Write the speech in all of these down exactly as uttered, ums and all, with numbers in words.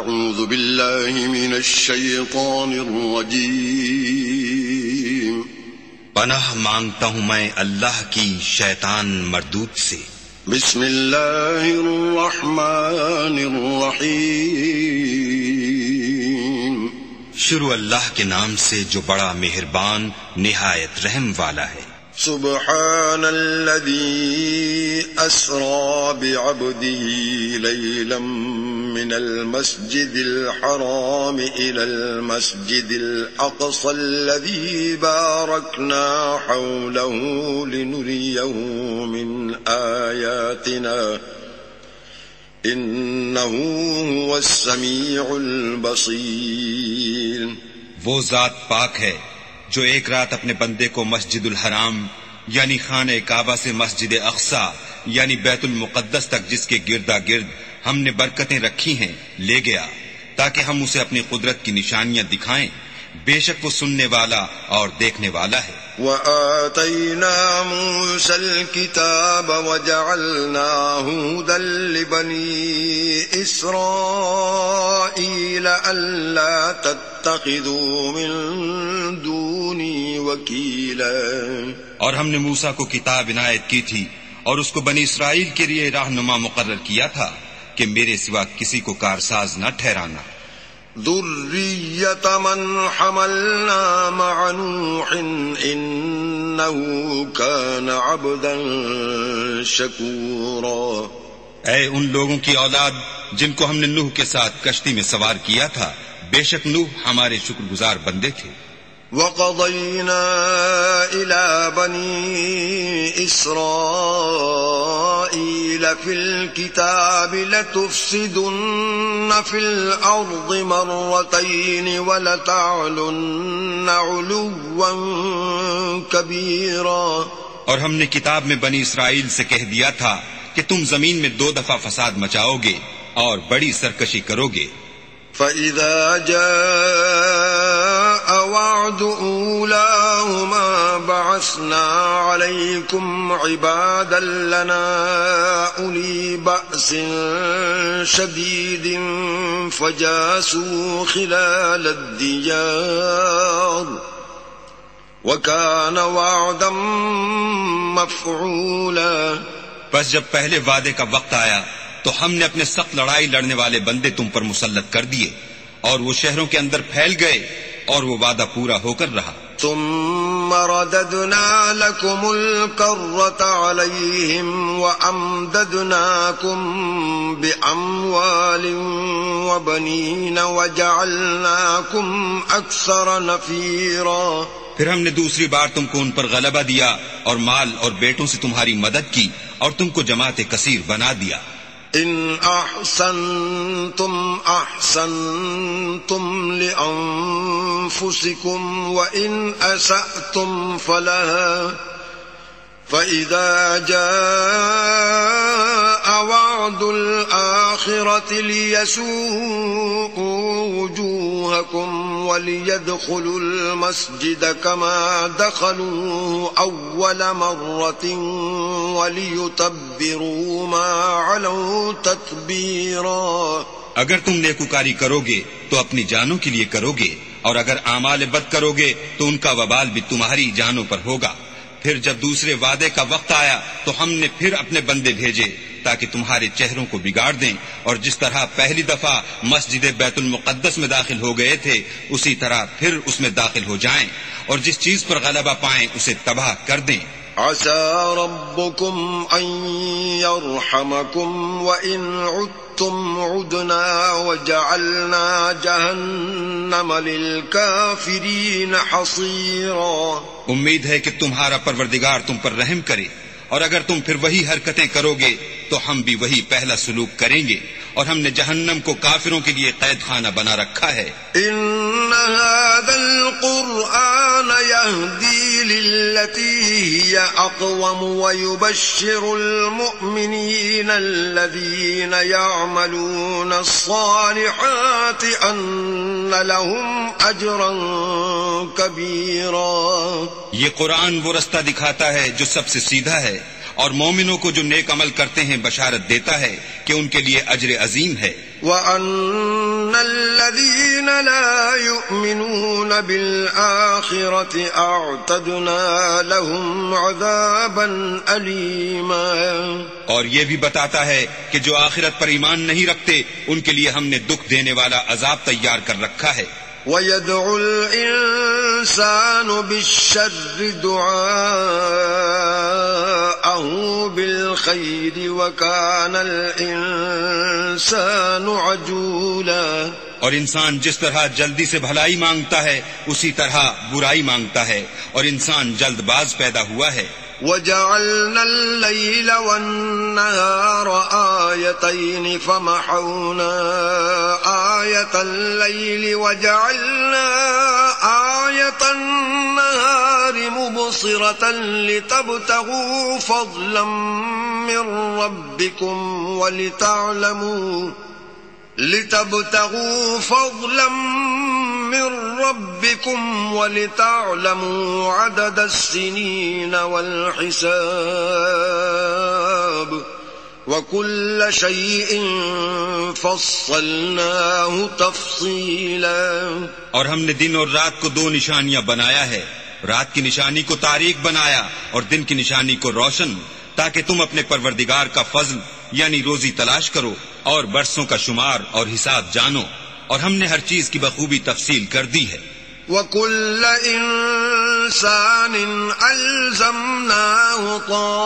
أعوذ بالله من الشيطان الرجيم پناہ مانگتا ہوں میں اللہ کی شیطان مردود سے. بسم اللہ الرحمن الرحیم. شروع اللہ کے نام سے جو بڑا مہربان نہایت رحم والا ہے. سبحان الذي أسرى بعبده ليلا من المسجد الحرام إلى المسجد الأقصى الذي باركنا حوله لنريه من آياتنا إنه هو السميع البصير. وہ ذات پاک ہے جو ایک رات اپنے بندے کو مسجد الحرام یعنی خانہ کعبہ سے مسجد اقصی یعنی بیت المقدس تک جس کے گردا گرد ہم نے برکتیں رکھی ہیں لے گیا تاکہ ہم اسے اپنی قدرت کی نشانیاں دکھائیں. بے شک وہ سننے والا اور دیکھنے والا ہے. وَآتَيْنَا مُوسَى الْكِتَابَ وَجَعَلْنَاهُ هُدًى لِبَنِي إِسْرَائِيلَ أَلَّا تَتَّخِذُوا مِن دُونِي وَكِيلًا. اور ہم نے موسیٰ کو کتاب عنایت کی تھی اور اس کو بنی اسرائیل کے لیے رہنما مقرر کیا تھا کہ میرے سوا کسی کو کارساز نہ ٹھہرانا. ذریۃ من حملنا مع نوح انه كان عبدا شکورا. اے ان لوگوں کی اولاد جن کو ہم نے نوح کے ساتھ کشتی میں سوار کیا تھا، بے شک نوح ہمارے شکر گزار بندے تھے. وَقَضَيْنَا إِلَى بَنِي إِسْرَائِيلَ فِي الْكِتَابِ لَتُفْسِدُنَّ فِي الْأَرْضِ مَرَّتَيْنِ وَلَتَعْلُنَّ عُلُوًّا كَبِيرًا. اور ہم نے کتاب میں بنی اسرائیل سے کہہ دیا تھا کہ تم زمین میں دو دفعہ فساد مچاؤ گے اور بڑی سرکشی کرو گے. فَإِذَا جَاءَ وَعْدُ أُولَاهُمَا بَعَثْنَا عَلَيْكُمْ عِبَادًا لَنَا أُولِي بَأْسٍ شَدِيدٍ فَجَاسُوا خِلَالَ الدِّيَارِ وَكَانَ وَعْدًا مَفْعُولًا. بس جب پہلے وعدے کا وقت آیا تو ہم نے اپنے سخت لڑائی لڑنے والے بندے تم پر مسلط کر دیے اور وہ شہروں کے اندر پھیل گئے اور وہ وعدہ پورا ہو کر رہا. ثم رددنا لكم الكرة عليهم وأمددناكم بأموال وبنين وجعلناكم أكثر نفيرا. پھر ہم نے دوسری بار تم کو ان پر غلبہ دیا اور مال اور بیٹوں سے تمہاری مدد کی اور تم کو جماعت کثیر بنا دیا. ان احسنتم احسنتم لانفسكم وان اسأتم فلها فاذا جاء وعد الاخرة ليسوءوا وجوهكم وليدخلوا المسجد كما دخلوه اول مرة وليتبروا ما علوا تتبيرا. اگر تم نیکوکاری کرو گے تو اپنی جانوں کے لیے کرو گے اور اگر اعمال بد کرو گے تو ان کا وبال بھی تمہاری جانوں پر ہوگا. پھر جب دوسرے وعدے کا وقت آیا تو ہم نے پھر اپنے بندے بھیجے تاکہ تمہارے چہروں کو بگاڑ دیں اور جس طرح پہلی دفعہ مسجد بیت المقدس میں داخل ہو گئے تھے اسی طرح پھر اس میں داخل ہو جائیں اور جس چیز پر غلبہ پائیں اسے تباہ کر دیں. عسى ربكم أن يرحمكم وإن عدتم عدنا وجعلنا جهنم للكافرين حصيرا. امید ہے کہ تمہارا پروردگار تم پر رحم کرے اور اگر تم پھر وہی حرکتیں کرو گے تو ہم بھی وہی پہلا سلوک کریں گے اور ہم نے جہنم کو کافروں کے لیے قید خانہ بنا رکھا ہے. ان هذا القرآن يهدي للتي هي اقوم ويبشر المؤمنين الذين يعملون الصالحات ان لهم اجرا كبيرا. یہ قرآن وہ رستہ دکھاتا ہے جو سب سے سیدھا ہے اور مومنوں کو جو نیک عمل کرتے ہیں بشارت دیتا ہے کہ ان کے لیے اجر عظیم ہے. وَأَنَّ الَّذِينَ لَا يُؤْمِنُونَ بِالْآخِرَةِ أَعْتَدْنَا لَهُمْ عَذَابًا أَلِيمًا. اور یہ بھی بتاتا ہے کہ جو آخرت پر ایمان نہیں رکھتے ان کے لیے ہم نے دکھ دینے والا عذاب تیار کر رکھا ہے. وَيَدْعُ الْإِنسَانُ بِالشَّرِّ دُعَاءَهُ بِالْخَيْرِ وَكَانَ الْإِنسَانُ عَجُولًا. اور انسان جس طرح جلدی سے بھلائی مانگتا ہے اسی طرح برائی مانگتا ہے اور انسان جلد باز پیدا ہوا ہے. وَجَعَلْنَا اللَّيْلَ وَالنَّهَارَ آيَتَيْنِ فَمَحَوْنَا آيَةَ اللَّيْلِ وَجَعَلْنَا آيَةَ النَّهَارِ مُبْصِرَةً لِتَبْتَغُوا فَضْلًا مِّن رَّبِّكُمْ وَلِتَعْلَمُوا لِتَبْتَغُوا فَضْلًا مِّن رَّبِّكُمْ وَلِتَعْلَمُوا عَدَدَ السِّنِينَ وَالْحِسَابَ وَكُلَّ شَيْءٍ فَصَّلْنَاهُ تَفْصِيلًا. اور ہم نے دن اور رات کو دو نشانیاں بنایا ہے، رات کی نشانی کو تاریک بنایا اور دن کی نشانی کو روشن، تاکہ تم اپنے پروردگار کا فضل یعنی روزی تلاش کرو اور برسوں کا شمار اور حساب جانو. اور ہم نے ہر چیز کی بخوبی تفصیل کر دی ہے. وَكُلَّ إِنسَانٍ أَلْزَمْنَاهُ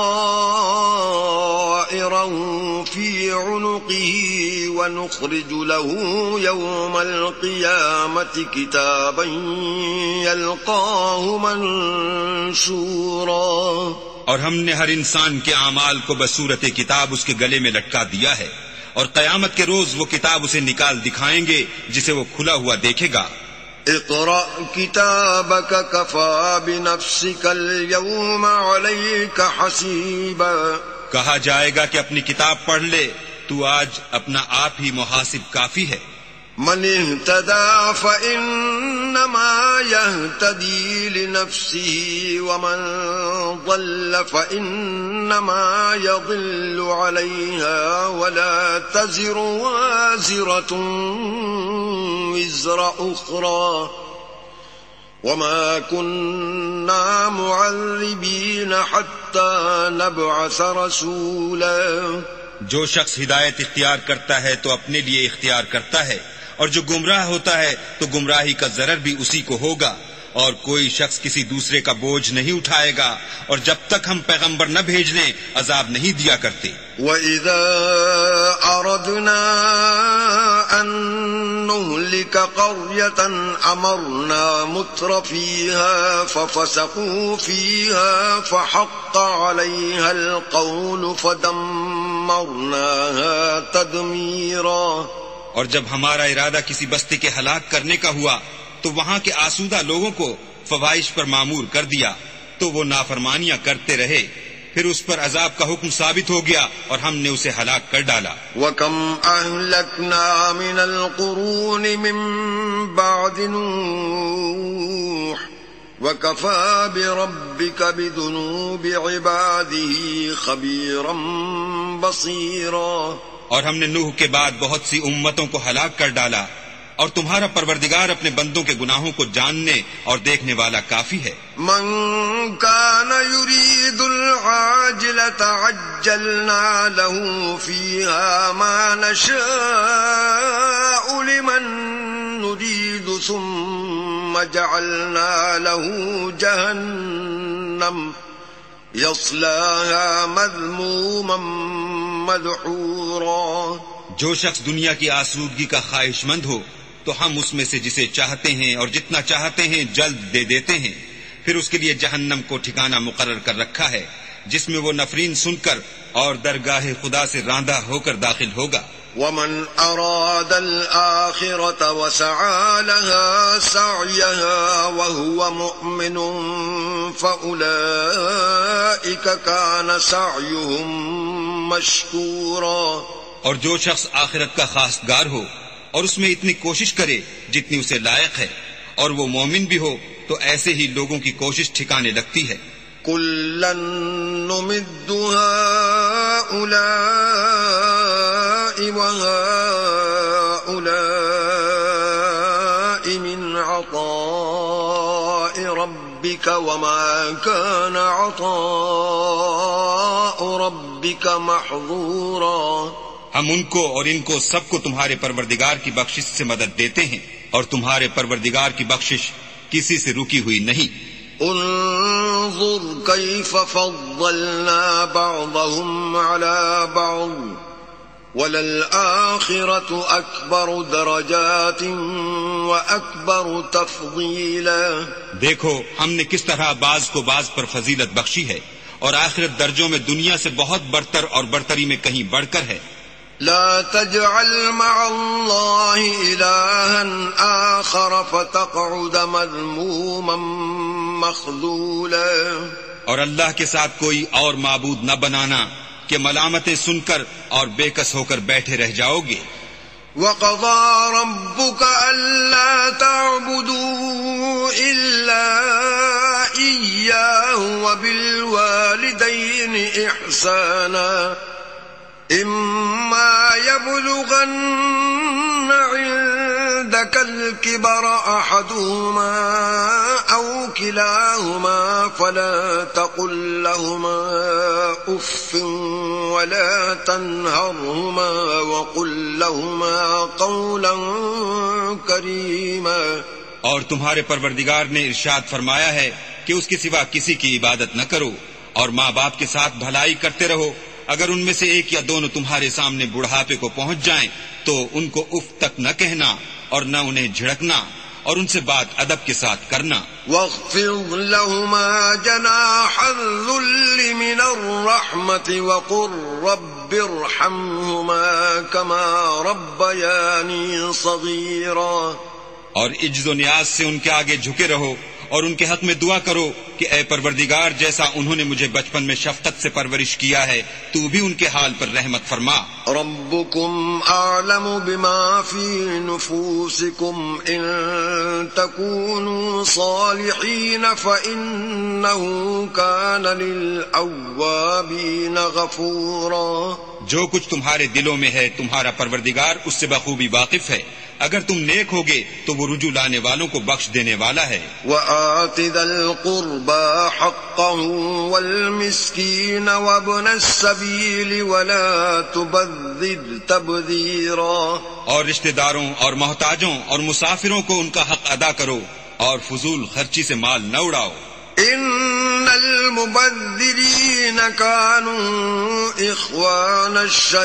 طَائِرًا فِي عُنُقِهِ وَنُخْرِجُ لَهُ يَوْمَ الْقِيَامَةِ كِتَابًا يَلْقَاهُ مَنشُورًا. اور ہم نے ہر انسان کے اعمال کو بصورت کتاب اس کے گلے میں لٹکا دیا ہے اور قیامت کے روز وہ کتاب اسے نکال دکھائیں گے جسے وہ کھلا ہوا دیکھے گا. اقرأ کتابک کفی بنفسک اليوم علیک حسیبا. کہا جائے گا کہ اپنی کتاب پڑھ لے، تو آج اپنا آپ ہی محاسب کافی ہے. من اهتدى فإنما يهتدي لنفسه ومن ضل فإنما يضل عليها ولا تزر وازرة وزر أخرى وما كنا معذبين حتى نبعث رسولا. جو شخص ہدایت اختیار کرتا ہے تو اپنے لیے اختیار کرتا ہے، اور جو گمراہ ہوتا ہے تو گمراہی کا ضرر بھی اسی کو ہوگا، اور کوئی شخص کسی دوسرے کا بوجھ نہیں اٹھائے گا، اور جب تک ہم پیغمبر نہ بھیج لیں عذاب نہیں دیا کرتے. وَإِذَا أَرَدْنَا أَن نُّهْلِكَ قَرْيَةً أَمَرْنَا مُتْرَ فِيهَا فَفَسَقُوا فِيهَا فَحَقَّ عَلَيْهَا الْقَوْلُ فَدَمَّرْنَاهَا تَدْمِيرًا. اور جب ہمارا ارادہ کسی بستی کے ہلاک کرنے کا ہوا تو وہاں کے آسودہ لوگوں کو فواحش پر مامور کر دیا، تو وہ نافرمانیاں کرتے رہے، پھر اس پر عذاب کا حکم ثابت ہو گیا اور ہم نے اسے ہلاک کر ڈالا. وَكَمْ أَهْلَكْنَا مِنَ الْقُرُونِ مِن بَعْدِ نُوحٍ وَكَفَى بِرَبِّكَ بِذُنُوبِ عِبَادِهِ خَبِيرًا بَصِيرًا. اور ہم نے نوح کے بعد بہت سی امتوں کو ہلاک کر ڈالا، اور تمہارا پروردگار اپنے بندوں کے گناہوں کو جاننے اور دیکھنے والا کافی ہے. من كان يريد العاجلة عجلنا له فيها ما نشاء لمن نريد ثم جعلنا له جهنم يصلاها مذموما مدحورا. جو شخص دنیا کی آسودگی کا خواہش مند ہو تو ہم اس میں سے جسے چاہتے ہیں اور جتنا چاہتے ہیں جلد دے دیتے ہیں، پھر اس کے لیے جہنم کو ٹھکانہ مقرر کر رکھا ہے جس میں وہ نفرین سن کر اور درگاہ خدا سے راندہ ہو کر داخل ہوگا. ومن أراد الآخرة وسعى لها سعيها وهو مؤمن فأولئك كان سعيهم مشكورا. اور جو شخص آخرت کا خواستگار ہو اور اس میں اتنی کوشش کرے جتنی اسے لائق ہے اور وہ مومن بھی ہو تو ایسے ہی لوگوں کی کوشش ٹھکانے لگتی ہے. كُلًّا نُمِدُّ هَؤُلَاءِ وهؤلاء من عطاء ربك وما كان عطاء ربك محظورا. ہم ان کو اور ان کو سب کو تمہارے پروردگار کی بخشش سے مدد دیتے ہیں اور تمہارے پروردگار کی بخشش کسی سے رکی ہوئی نہیں. انظر كيف فضلنا بعضهم على بعض وللآخرة أكبر درجات وأكبر تفضيلا. دیکھو ہم نے کس طرح بعض کو بعض پر فضیلت بخشی ہے اور آخرت درجوں میں دنیا سے بہت برتر اور برتری میں کہیں بڑھ کر ہے. لا تجعل مع الله إلها آخر فتقعد مذموما مخذولا. اور اللہ کے ساتھ کوئی اور معبود نہ بنانا کہ ملامتیں سن کر اور بے کس ہو کر بیٹھے رہ جاؤ گے. وَقَضَى رَبُّكَ أَلَّا تَعْبُدُوا إِلَّا إِيَّاهُ وَبِالْوَالِدَيْنِ إِحْسَانًا إِمَّا يَبْلُغَنَّ عِندَكَ الْكِبَرَ أَحَدُهُمَا أَوْ كِلَاهُمَا فَلَا تَقُل لَّهُمَا أُفٍّ وَلَا تَنْهَرْهُمَا وَقُل لَّهُمَا قَوْلًا كَرِيمًا. اور تمہارے پروردگار نے ارشاد فرمایا ہے کہ اس کے سوا کسی کی عبادت نہ کرو اور ماں باپ کے ساتھ بھلائی کرتے رہو. اگر ان میں سے ایک یا دونوں تمہارے سامنے بڑھاپے کو پہنچ جائیں تو ان کو اف تک نہ کہنا اور نہ انہیں جھڑکنا اور ان سے بات ادب کے ساتھ کرنا. وَاخْفِضْ لَهُمَا جَنَاحَ الذُّلِّ مِنَ الرَّحْمَةِ وَقُلْ رَبِّ ارْحَمْهُمَا كَمَا رَبَّيَانِي صَغِيرًا. اور عجز و نیاز سے ان کے آگے جھکے رہو اور ان کے حق میں دعا کرو کہ اے پروردگار جیسا انہوں نے مجھے بچپن میں شفقت سے پرورش کیا ہے تو بھی ان کے حال پر رحمت فرما. ربكم أعلم بما في نفوسكم إن تكونوا صالحين فإنه كان للأوابين غفورا. جو کچھ تمہارے دلوں میں ہے تمہارا پروردگار اس سے بخوبی واقف ہے. اگر تم نیک ہوگے تو وہ رجوع لانے والوں کو بخش دینے والا ہے. وَآتِ ذَا الْقُرْبَى حَقَّهُ وَالْمِسْكِينَ وَابْنَ السَّبِيلِ وَلَا تُبَذِّرْ تَبْذِيرًا. اور رشتہ داروں اور محتاجوں اور مسافروں کو ان کا حق ادا کرو اور فضول خرچی سے مال نہ اڑاؤ. ان المبذرین كانوا اخوان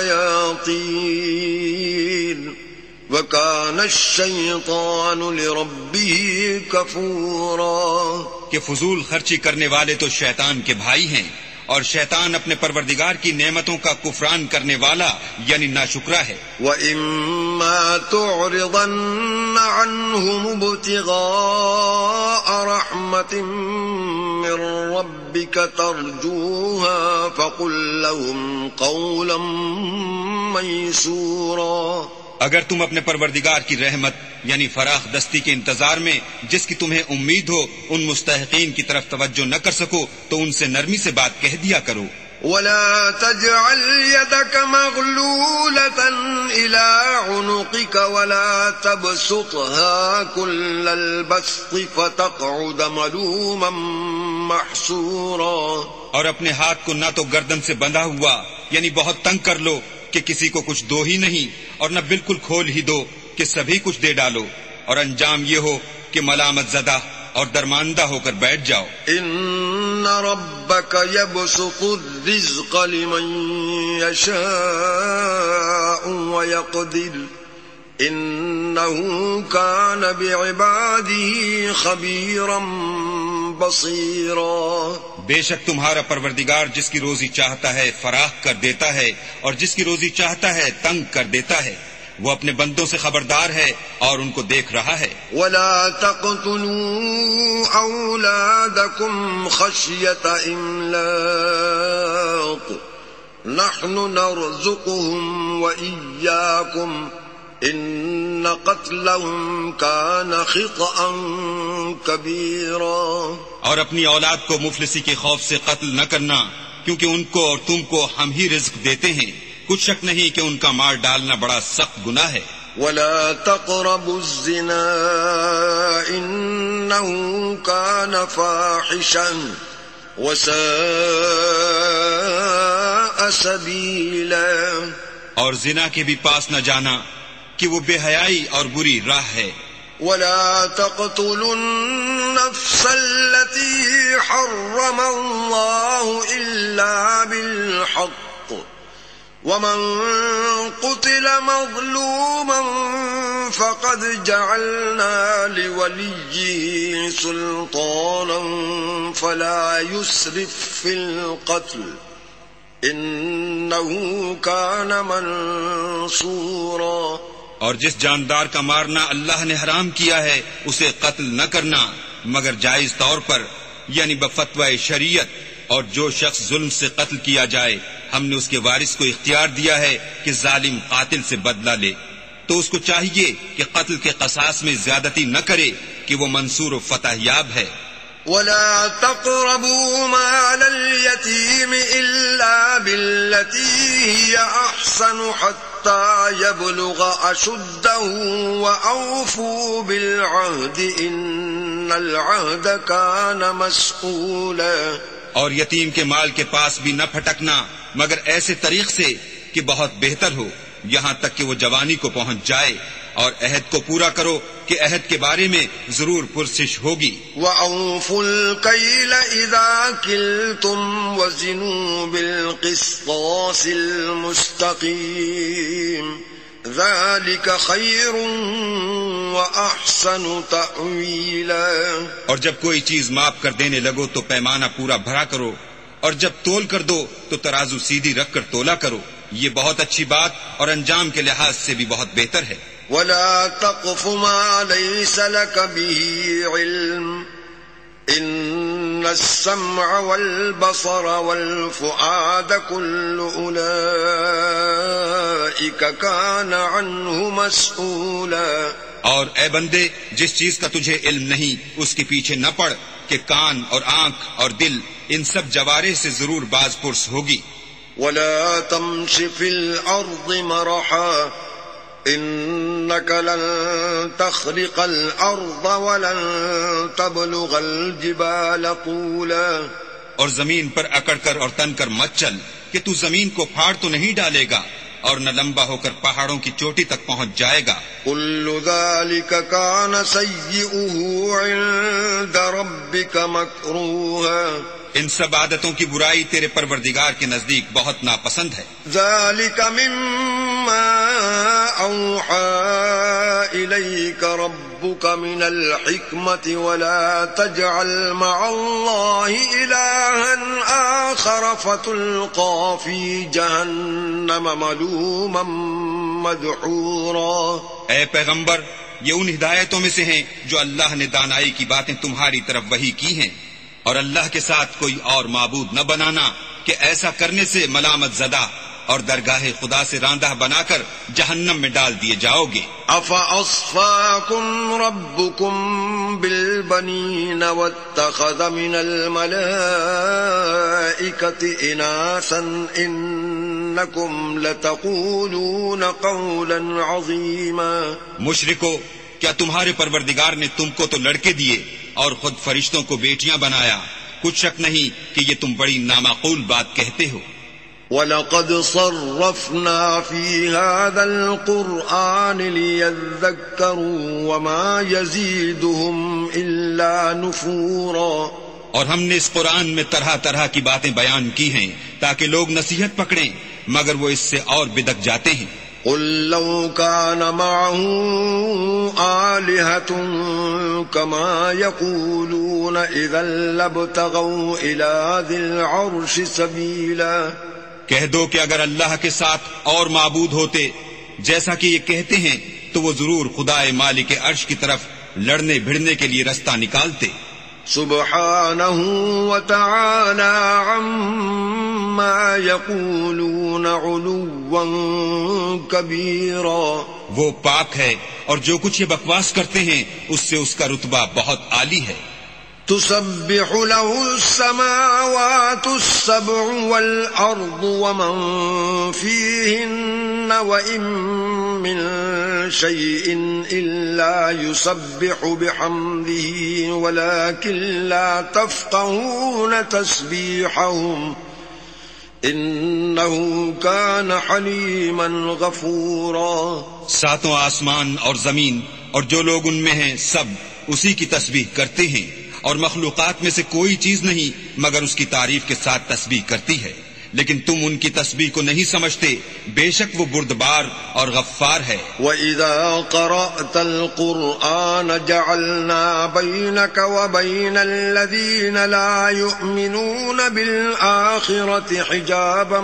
الشیاطین وَكَانَ الشَّيْطَانُ لِرَبِّهِ كَفُورًا. کہ فضول خرچی کرنے والے تو شیطان کے بھائی ہیں اور شیطان اپنے پروردگار کی نعمتوں کا کفران کرنے والا یعنی ناشکرا ہے. وَإِمَّا تُعْرِضَنَّ عَنْهُمُ ابْتِغَاءَ رَحْمَةٍ مِّن رَّبِّكَ تَرْجُوهَا فَقُل لَّهُمْ قَوْلًا مَّيْسُورًا. اگر تم اپنے پروردگار کی رحمت یعنی فراخ دستی کے انتظار میں جس کی تمہیں امید ہو ان مستحقین کی طرف توجہ نہ کر سکو تو ان سے نرمی سے بات کہہ دیا کرو. وَلَا تَجْعَلْ يَدَكَ مَغْلُولَةً إِلَىٰ عُنُقِكَ وَلَا تَبْسُطْهَا كُلَّ الْبَسْطِ فَتَقْعُدَ مَلُومًا مَّحْسُورًا. اور اپنے ہاتھ کو نہ تو گردن سے بندھا ہوا یعنی بہت تنگ کر لو کہ کسی کو کچھ دو ہی نہیں اور نہ بالکل کھول ہی دو کہ سبھی کچھ دے ڈالو اور انجام یہ ہو کہ ملامت زدہ اور درماندہ ہو کر بیٹھ جاؤ. ان ربک یبسط الرزق لمن یشاء ویقدر انه کان بعباده خبیرا بصیرا. بے شک تمہارا پروردگار جس کی روزی چاہتا ہے فراخ کر دیتا ہے اور جس کی روزی چاہتا ہے تنگ کر دیتا ہے. وہ اپنے بندوں سے خبردار ہے اور ان کو دیکھ رہا ہے. وَلَا تَقْتُلُوا أَوْلَادَكُمْ خَشْيَةَ إِمْلَاقٍ نَحْنُ نَرْزُقُهُمْ وَإِيَّاكُمْ إِنَّ قَتْلَهُمْ كَانَ خِطْئًا كَبِيرًا. اور اپنی اولاد کو مفلسی کے خوف سے قتل نہ کرنا کیونکہ ان کو اور تم کو ہم ہی رزق دیتے ہیں کچھ شک نہیں کہ ان کا مار ڈالنا بڑا سخت گناہ ہے. ولا تقربوا الزنا انه كان فاحشا وساء سبيلا. اور زنا کے بھی پاس نہ جانا کہ وہ بے حیائی اور بری راہ ہے. ولا تقتلوا النفس التي حرم الله إلا بالحق ومن قتل مظلوما فقد جعلنا لوليه سلطانا فلا يسرف في القتل إنه كان منصورا. اور جس جاندار کا مارنا اللہ نے حرام کیا ہے اسے قتل نہ کرنا مگر جائز طور پر یعنی بفتوی شریعت. اور جو شخص ظلم سے قتل کیا جائے ہم نے اس کے وارث کو اختیار دیا ہے کہ ظالم قاتل سے بدلہ لے تو اس کو چاہیے کہ قتل کے قصاص میں زیادتی نہ کرے کہ وہ منصور و فتح یاب ہے. ولا تقربوا مال اليتيم إلا بالتي هي أحسن حتى يبلغ أشده وأوفوا بالعهد إن العهد كان مسؤولا. اور یتیم کے مال کے پاس بھی نہ پھٹکنا مگر ایسے طریق سے کہ بہت بہتر ہو یہاں تک کہ وہ جوانی کو پہنچ جائے. اور عہد کو پورا کرو کہ عہد کے بارے میں ضرور پرسش ہوگی. وَأَوْفُوا الْكَيْلَ إِذَا كِلْتُمْ وَزِنُوا بِالْقِسْطَاسِ الْمُسْتَقِيمِ ذَلِكَ خَيْرٌ وَأَحْسَنُ تَأْوِيلًا. اور جب کوئی چیز ماپ کر دینے لگو تو پیمانہ پورا بھرا کرو اور جب تول کر دو تو ترازو سیدھی رکھ کر تولا کرو. یہ بہت اچھی بات اور انجام کے لحاظ سے بھی بہت بہتر ہے. ولا تقف ما ليس لك به علم إن السمع والبصر والفؤاد كل أولئك كان عنه مسؤولا. اور اے بندے جس چیز کا تجھے علم نہیں اس کے پیچھے نہ پڑ کہ کان اور آنکھ اور دل ان سب جوارح سے ضرور باز پرس ہوگی. ولا تمش في الأرض مرحا إنك لن تخرق الأرض ولن تبلغ الجبال طولا. اور زمین پر اکڑ کر اور تن کر مت چل کہ تو زمین کو پھاڑ تو نہیں ڈالے گا اور نہ لمبا ہو کر پہاڑوں کی چوٹی تک پہنچ جائے گا. كل ذلك كان سيئه عند ربك مكروها. ان سب عادتوں کی برائی تیرے پروردگار کے نزدیک بہت ناپسند ہے. ذلك مما اوحى اليك ربك من الحكمة ولا تجعل مع الله إلها آخر فتلقى في جهنم ملوما مدحورا. اے پیغمبر یہ ان ہدایتوں میں سے ہیں جو اللہ نے دانائی کی باتیں تمہاری طرف وحی کی ہیں. اور اللہ کے ساتھ کوئی اور معبود نہ بنانا کہ ایسا کرنے سے ملامت زدہ اور درگاہ خدا سے راندہ بنا کر جہنم میں ڈال دیے جاؤ گے. افاصفاکم ربکم بالبنین واتخذ من الملائکۃ اناسا انکم لتقولون قولا عظیما. مشرکو کیا تمہارے پروردگار نے تم کو تو لڑکے دیے اور خود فرشتوں کو بیٹیاں بنایا؟ کچھ شک نہیں کہ یہ تم بڑی نامعقول بات کہتے ہو. وَلَقَدْ صَرَّفْنَا فِي هَذَا الْقُرْآنِ لِيَذَّكَّرُوا وَمَا يَزِيدُهُمْ إِلَّا نُفُورًا. اور ہم نے اس قرآن میں طرح طرح کی باتیں بیان کی ہیں تاکہ لوگ نصیحت پکڑیں مگر وہ اس سے اور بدک جاتے ہیں. قل لو كان معه آلهة كما يقولون إذا لابتغوا إلى ذي العرش سبيلا. کہہ دو کہ اگر اللہ کے ساتھ اور معبود ہوتے جیسا کہ یہ کہتے ہیں تو وہ ضرور خدائے مالک عرش کی طرف لڑنے بھڑنے کے لیے رستہ نکالتے. سبحانه وتعالى عما يقولون علوا كبيرا. وہ پاک ہے اور جو کچھ یہ بکواس کرتے ہیں اس سے اس کا رتبہ بہت عالی ہے. تسبح له السماوات السبع والأرض ومن فيهن وإن من شيء إلا يسبح بحمده ولكن لا تفقهون تسبيحهم إنه كان حليما غفورا. ساتوں آسمان اور زمین اور جو لوگ ان میں ہیں سب اسی کی تسبیح کرتے ہیں، اور مخلوقات میں سے کوئی چیز نہیں مگر اس کی تعریف کے ساتھ تسبیح کرتی ہے، لیکن تم ان کی تسبیح کو نہیں سمجھتے، بے شک وہ بردبار اور غفار ہے. وَإِذَا قَرَأْتَ الْقُرْآنَ جَعَلْنَا بَيْنَكَ وَبَيْنَ الَّذِينَ لَا يُؤْمِنُونَ بِالْآخِرَةِ حِجَابًا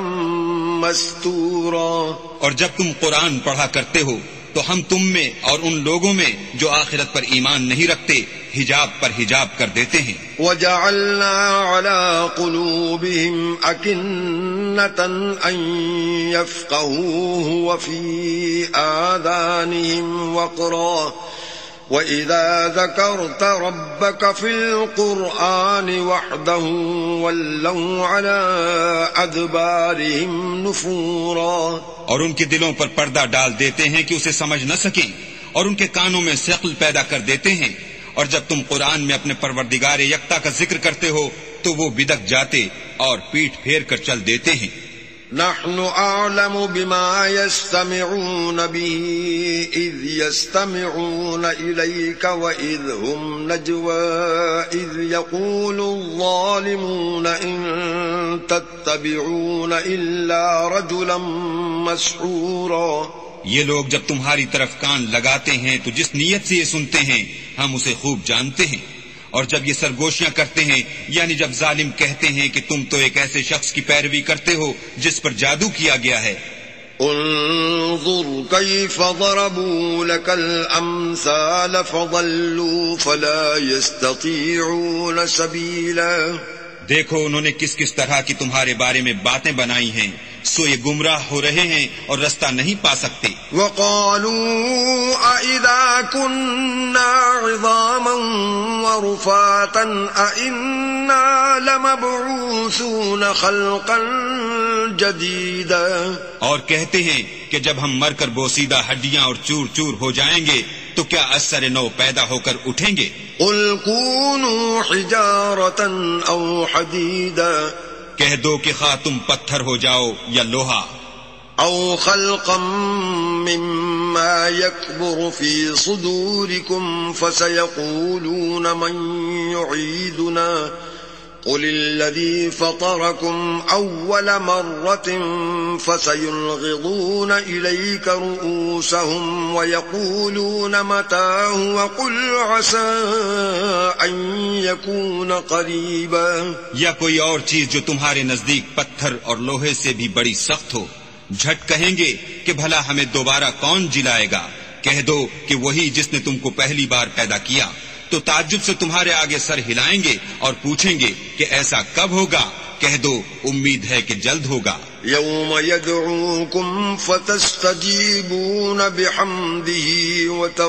مَسْتُورًا. اور جب تم قرآن پڑھا کرتے ہو تو ہم تم میں اور ان لوگوں میں جو آخرت پر ایمان نہیں رکھتے حجاب پر حجاب کر دیتے ہیں. وَجَعَلْنَا عَلَى قُلُوبِهِمْ أَكِنَّةً أَن يَفْقَهُوهُ وَفِي آذَانِهِمْ وَقْرًا وَإِذَا ذَكَرْتَ رَبَّكَ فِي الْقُرْآنِ وَحْدَهُ وَلَّوْا عَلَى أَدْبَارِهِمْ نُفُورًا. اور ان کے دلوں پر پردہ ڈال دیتے ہیں کہ اسے سمجھ نہ سکیں، اور ان کے کانوں میں ثقل پیدا کر دیتے ہیں، اور جب تم قرآن میں اپنے پروردگار یکتا کا ذکر کرتے ہو تو وہ بدک جاتے اور پیٹھ پھیر کر چل دیتے ہیں. نحن أعلم بما يستمعون به إذ يستمعون إليك وإذ هم نجوى إذ يقول الظالمون إن تتبعون إلا رجلا مسحورا. یہ لوگ جب تمہاری طرف کان لگاتے ہیں تو جس نیت سے یہ سنتے ہیں ہم اسے خوب جانتے ہیں، اور جب یہ سرگوشیاں کرتے ہیں یعنی جب ظالم کہتے ہیں کہ تم تو ایک ایسے شخص کی پیروی کرتے ہو جس پر جادو کیا گیا ہے. انظر كيف ضربوا لك الأمثال فضلوا فلا يستطيعون سبيلا. دیکھو انہوں نے کس کس طرح کی تمہارے بارے میں باتیں بنائی ہیں، سو یہ گمراہ ہو رہے ہیں اور رستہ نہیں پا سکتے. وقالوا أإذا كنا عظاما ورفاتا أإنا لمبعوثون خلقا جديدا. اور کہتے ہیں کہ جب ہم مر کر بوسیدہ ہڈیاں اور چور چور ہو جائیں گے تو کیا اثر نو پیدا ہو کر اٹھیں گے. قل كونوا حجارة أو حديدا. کہہ دو کہ خواہ تم پتھر ہو جاؤ یا لوہا. أو خلقا مما يكبر في صدوركم فسيقولون من يعيدنا قل الذي فطركم أول مرة فسينغضون إليك رؤوسهم ويقولون متاه وقل عسى أن يكون قريبا. یا کوئی اور چیز جو تمہارے نزدیک پتھر اور لوہے سے بھی بڑی سخت ہو. جھٹ کہیں گے کہ بھلا ہمیں دوبارہ کون جلائے گا. کہہ دو کہ وہی جس نے تم کو پہلی بار پیدا کیا. تو تعجب سے تمہارے آگے سر ہلائیں گے اور پوچھیں گے کہ ایسا کب ہوگا. کہہ دو امید ہے کہ جلد ہوگا. يوم يدعوكم فتستجيبون بحمده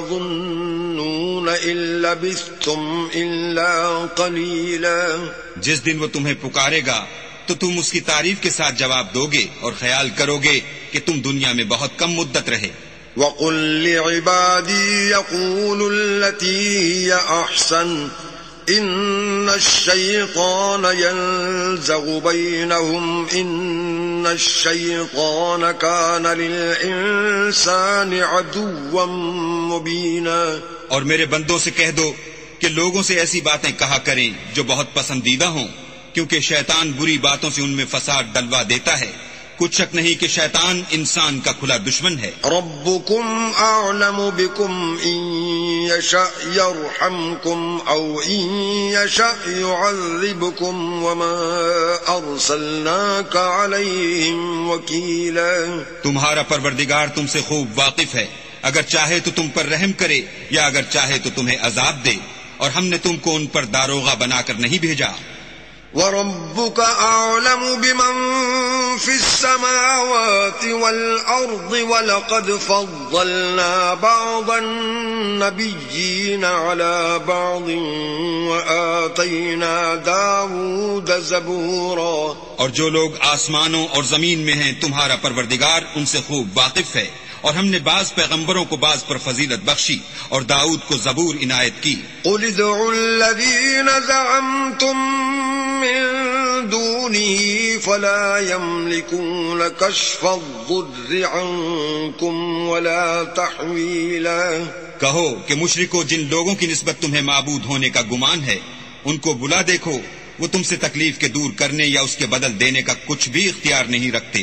وتظنون إن لبثتم إلا قليلا. جس دن وہ تمہیں پکارے گا تو تم اس کی تعریف کے ساتھ جواب دو گے اور خیال کرو گے کہ تم دنیا میں بہت کم مدت رہے. وَقُل لِّعِبَادِي يَقُولُوا الَّتِي هِيَ أَحْسَنُ إِنَّ الشَّيْطَانَ يَنزَغُ بَيْنَهُمْ إِنَّ الشَّيْطَانَ كَانَ لِلْإِنسَانِ عَدُوًّا مُّبِينًا. اور میرے بندوں سے کہہ دو کہ لوگوں سے ایسی باتیں کہا کریں جو بہت پسندیدہ ہوں، کیونکہ شیطان بری باتوں سے ان میں فساد ڈلوا دیتا ہے. کچھ شک نہیں کہ شیطان انسان کا کھلا دشمن ہے. ربكم أعلم بكم إن يشأ يرحمكم أو إن يشأ يعذبكم وما أرسلناك عليهم وكيلا. تمہارا پروردگار تم سے خوب واقف ہے، اگر چاہے تو تم پر رحم کرے یا اگر چاہے تو تمہیں عذاب دے، اور ہم نے تم کو ان پر داروغہ بنا کر نہیں بھیجا. وَرَبُّكَ أَعْلَمُ بِمَن فِي السَّمَاوَاتِ وَالْأَرْضِ وَلَقَدْ فَضَّلْنَا بَعْضَ النَّبِيِّينَ عَلَى بَعْضٍ وَآتَيْنَا دَاوُودَ زَبُورًا. اور جو لوگ آسمانوں اور زمین میں ہیں تمہارا پروردگار ان سے خوب واقف ہے، اور ہم نے بعض پیغمبروں کو بعض پر فضیلت بخشی اور داؤد کو زبور عنایت کی. قُلِ ادْعُوا الَّذِينَ زَعَمْتُم مِّن دُونِهِ فَلَا يَمْلِكُونَ كَشْفَ الضُّرِّ عَنكُمْ وَلَا تَحْوِيلًا. کہو کہ مشرکو جن لوگوں کی نسبت تمہیں معبود ہونے کا گمان ہے ان کو بلا دیکھو، وہ تم سے تکلیف کے دور کرنے یا اس کے بدل دینے کا کچھ بھی اختیار نہیں رکھتے.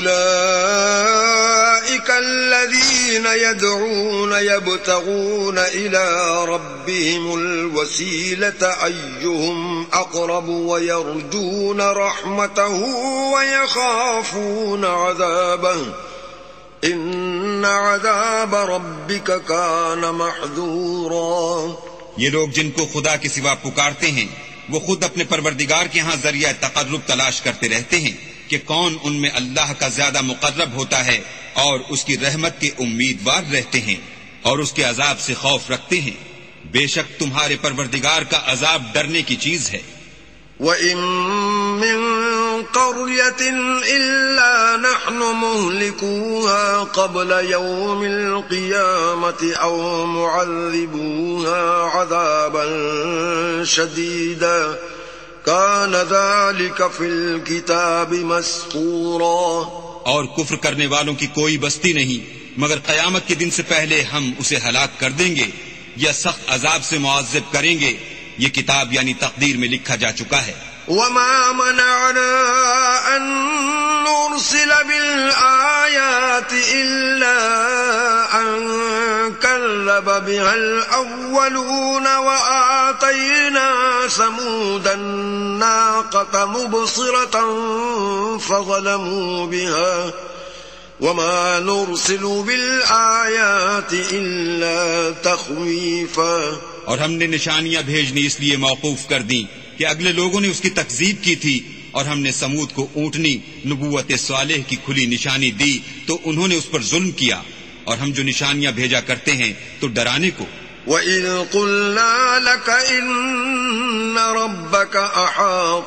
اولئک الذین یدعون یبتغون الی ربهم الوسیلة ایہم اقرب ویرجون رحمته ویخافون عذابه ان عذاب ربک کان محذورا. یہ لوگ جن کو خدا کے سوا پکارتے ہیں وہ خود اپنے پروردگار کے ہاں ذریعہ تقرب تلاش کرتے رہتے ہیں کہ کون ان میں اللہ کا زیادہ مقرب ہوتا ہے، اور اس کی رحمت کے امیدوار رہتے ہیں اور اس کے عذاب سے خوف رکھتے ہیں. بے شک تمہارے پروردگار کا عذاب ڈرنے کی چیز ہے. وَإِن مِّن قَرْيَةٍ إِلَّا نَحْنُ مُهْلِكُوهَا قَبْلَ يَوْمِ الْقِيَامَةِ أَوْ مُعَذِّبُوهَا عَذَابًا شَدِيدًا كَانَ ذَلِكَ فِي الْكِتَابِ مَسْطُورًا. اور کفر کرنے والوں کی کوئی بستی نہیں مگر قیامت کے دن سے پہلے ہم اسے ہلاک کر دیں گے یا سخت عذاب سے معذب کریں گے. یہ کتاب یعنی تقدیر میں لکھا جا چکا ہے. وَمَا مَنَعْنَا أَن نُرْسِلَ بِالْآيَاتِ إِلَّا أَن كَذَّبَ بِهَا الْأَوَّلُونَ وَآتَيْنَا ثَمُودَ النَّاقَةَ مُبْصِرَةً فَظَلَمُوا بِهَا وَمَا نُرْسِلُ بِالْآيَاتِ إِلَّا تَخْوِيفًا. اور ہم نے نشانیاں بھیجنی اس لیے موقوف کر دیں کہ اگلے لوگوں نے اس کی تکذیب کی تھی، اور ہم نے سمود کو اونٹنی نبوت صالح کی کھلی نشانی دی تو انہوں نے اس پر ظلم کیا، اور ہم جو نشانیاں بھیجا کرتے ہیں تو ڈرانے کو. وَإِذْ قُلْنَا لَكَ إِنَّ رَبَّكَ أَحَاطَ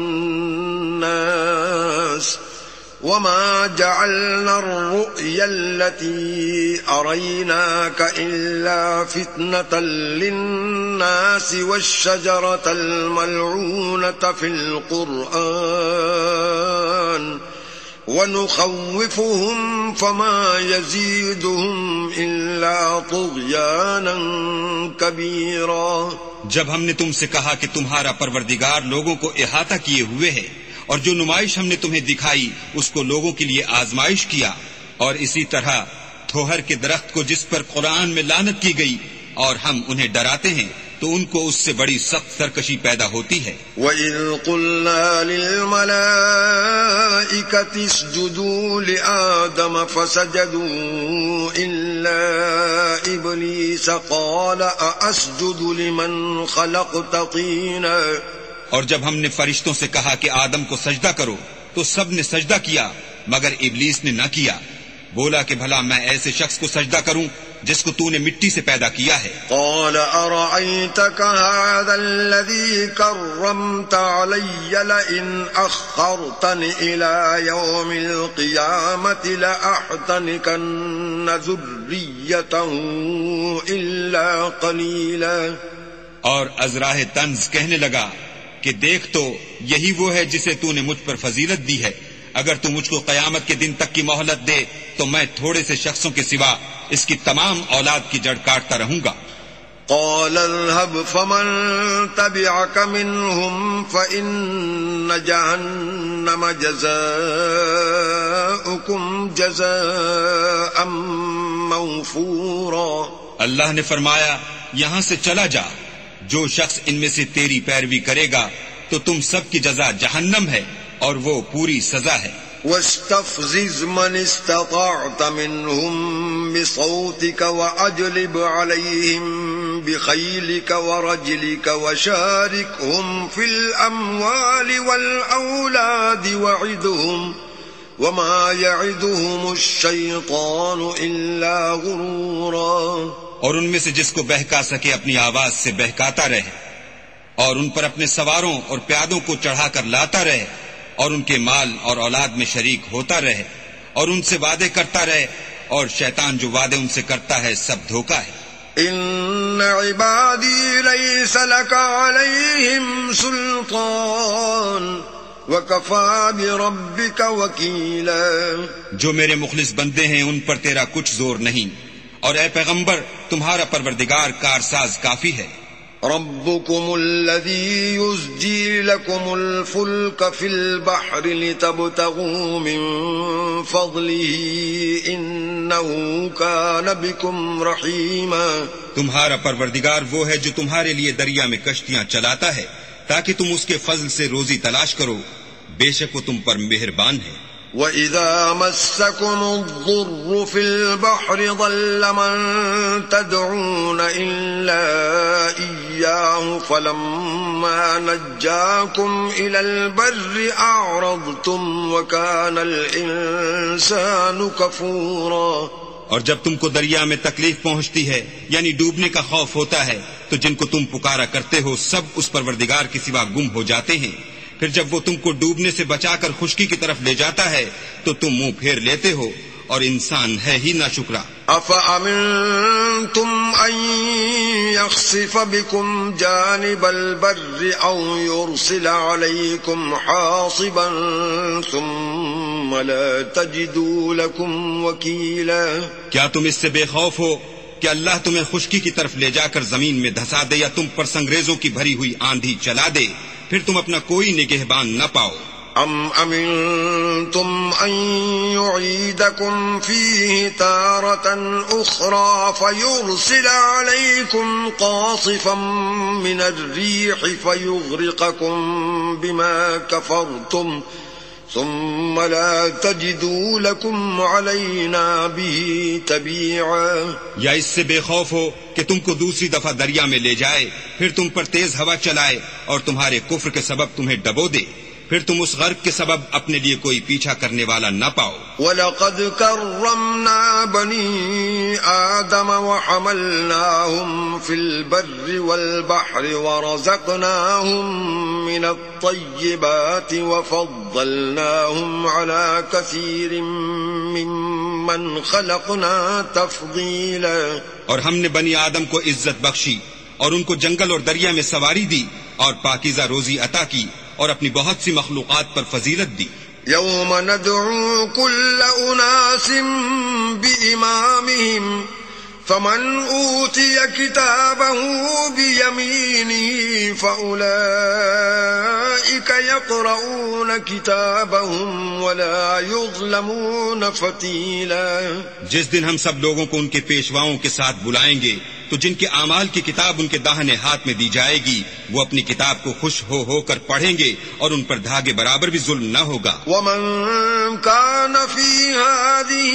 بِالنَّاسِ وَمَا جَعَلْنَا الرُّؤْيَا الَّتِي أَرَيْنَاكَ إِلَّا فِتْنَةً لِلنَّاسِ وَالشَّجَرَةَ الْمَلْعُونَةَ فِي الْقُرْآنِ وَنُخَوِّفُهُمْ فَمَا يَزِيدُهُمْ إِلَّا طُغْيَانًا كَبِيرًا. جب ہم نے تم سے کہا کہ تمہارا پروردگار لوگوں کو احاطہ کیے ہوئے ہے، اور جو نمائش ہم نے تمہیں دکھائی اس کو لوگوں کے لیے آزمائش کیا، اور اسی طرح تھوہر کے درخت کو جس پر قرآن میں لعنت کی گئی اور ہم انہیں ڈراتے ہیں تو ان کو اس سے بڑی سخت سرکشی پیدا ہوتی ہے. وَإِذْ قُلْنَا لِلْمَلَائِكَةِ اسْجُدُوا لِآدَمَ فَسَجَدُوا إِلَّا إِبْلِيسَ قَالَ أَأَسْجُدُ لِمَنْ خَلَقْتَ طِينًا. اور جب ہم نے فرشتوں سے کہا کہ آدم کو سجدہ کرو تو سب نے سجدہ کیا مگر ابلیس نے نہ کیا. بولا کہ بھلا میں ایسے شخص کو سجدہ کروں جس کو تو نے مٹی سے پیدا کیا ہے. قال أرأيتك هذا الذي كرمت علي لئن أخرتني إلى يوم القيامة لأحتنكن ذريته إلا قليلا. اور ازراہ طنز کہنے لگا کہ دیکھ تو یہی وہ ہے جسے تو نے مجھ پر فضیلت دی ہے، اگر تو مجھ کو قیامت کے دن تک کی مہلت دے تو میں تھوڑے سے شخصوں کے سوا اس کی تمام اولاد کی جڑ کاٹتا رہوں گا. قال اذهب فمن تبعك منهم فإن جهنم جزاؤكم جزاء موفورا. اللہ نے فرمایا یہاں سے چلا جا، جو شخص ان میں سے تیری پیروی کرے گا تو تم سب کی جزا جہنم ہے اور وہ پوری سزا ہے. واستفزز من استطعت منهم بصوتك وأجلب عليهم بخيلك ورجلك وشاركهم في الأموال والأولاد وعدهم وما يعدهم الشيطان إلا غرورا. اور ان میں سے جس کو بہکا سکے اپنی آواز سے بہکاتا رہے، اور ان پر اپنے سواروں اور پیادوں کو چڑھا کر لاتا رہے، اور ان کے مال اور اولاد میں شریک ہوتا رہے، اور ان سے وعدے کرتا رہے، اور شیطان جو وعدے ان سے کرتا ہے سب دھوکا ہے. ان عبادی لیس لک علیہم سلطان وکفی بربک وکیلا. جو میرے مخلص بندے ہیں ان پر تیرا کچھ زور نہیں، اور اے پیغمبر تمہارا پروردگار کارساز کافی ہے. ربكم الذي يزجي لكم الفلك في البحر لتبتغوا من فضله إنه كان بكم رحيما. تمہارا پروردگار وہ ہے جو تمہارے لیے دریا میں کشتیاں چلاتا ہے تاکہ تم اس کے فضل سے روزی تلاش کرو، بے شک وہ تم پر مہربان ہے. وَإِذَا مَسَّكُمُ الضُّرُّ فِي الْبَحْرِ ضَلَّ مَن تَدْعُونَ إِلَّا إِيَّاهُ فَلَمَّا نَجَّاكُمْ إِلَى الْبَرِّ أَعْرَضْتُمْ وَكَانَ الْإِنسَانُ كَفُورًا. اور جب تم کو دریا میں تکلیف پہنچتی ہے یعنی ڈوبنے کا خوف ہوتا ہے تو جن کو تم پکارا کرتے ہو سب اس پروردگار کے سوا گم ہو جاتے ہیں. پھر جب وہ تم کو ڈوبنے سے بچا کر خشکی کی طرف لے جاتا ہے تو تم منہ پھیر لیتے ہو، اور انسان ہے ہی ناشکرا. افأمنتم ان يخسف بكم جانب البر او يرسل عليكم حاصبا ثم لا تجدوا لكم وكيلا. کیا تم اس سے بے خوف ہو کہ اللہ تمہیں خشکی کی طرف لے جا کر زمین میں دھسا دے یا تم پر سنگریزوں کی بھری ہوئی آندھی چلا دے، پھر تم اپنا کوئی نگہبان نہ پاؤ. ام امنتم ان يعيدكم فيه تارة اخرى فيرسل عليكم قاصفا من الريح فيغرقكم بما كفرتم ثم لا تجدوا لكم علينا به تبيعا. یا اس سے بے خوف ہو کہ تم کو دوسری دفعہ دریا میں لے جائے، پھر تم پر تیز ہوا چلائے اور تمہارے کفر کے سبب تمہیں ڈبو دے، پھر تم اس غرق کے سبب اپنے لیے کوئی پیچھا کرنے والا نہ پاؤ. وَلَقَدْ كَرَّمْنَا بَنِي آدَمَ وَحَمَلْنَاهُمْ فِي الْبَرِّ وَالْبَحْرِ وَرَزَقْنَاهُمْ مِنَ الطَّيِّبَاتِ وَفَضَّلْنَاهُمْ عَلَى كَثِيرٍ مِّمَّنْ خَلَقْنَا تَفْضِيلًا. اور ہم نے بنی آدم کو عزت بخشی اور ان کو جنگل اور دریا میں سواری دی اور پاکیزہ روزی عطا کی اور اپنی بہت سی مخلوقات پر فضیلت دی. یوم ندعو کل اناس بامامہم فمن اوتی کتابہ بیمینہ فاولئک یقرؤون کتابہم ولا یظلمون فتیلا. جس دن ہم سب لوگوں کو ان کے پیشواؤں کے ساتھ بلائیں گے تو جن کے اعمال کی کتاب ان کے داہنے ہاتھ میں دی جائے گی وہ اپنی کتاب کو خوش ہو ہو کر پڑھیں گے اور ان پر دھاگے برابر بھی ظلم نہ ہوگا. ومن كان في هذه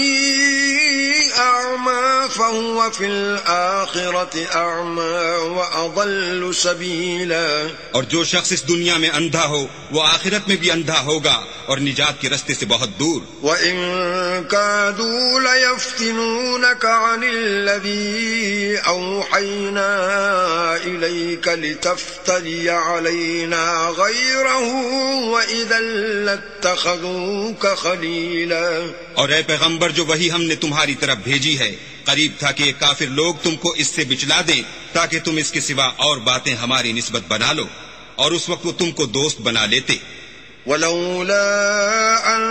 أعمى فهو في الآخرة أعمى وأضل سبيلا. اور جو شخص اس دنیا میں اندھا ہو وہ آخرت میں بھی اندھا ہوگا اور نجات کے رستے سے بہت دور. وإن كادوا ليفتنونك عن الذي أوحينا إليك لتفتري علينا غيره وإذا لاتخذوك خليلا. اور اے پیغمبر جو وہی ہم نے تمہاری طرف بھیجی ہے قریب تھا کہ یہ کافر لوگ تم کو اس سے بچلا دیں تاکہ تم اس کے سوا اور باتیں ہماری نسبت بنا لو، اور اس وقت وہ تم کو دوست بنا لیتے. ولولا ان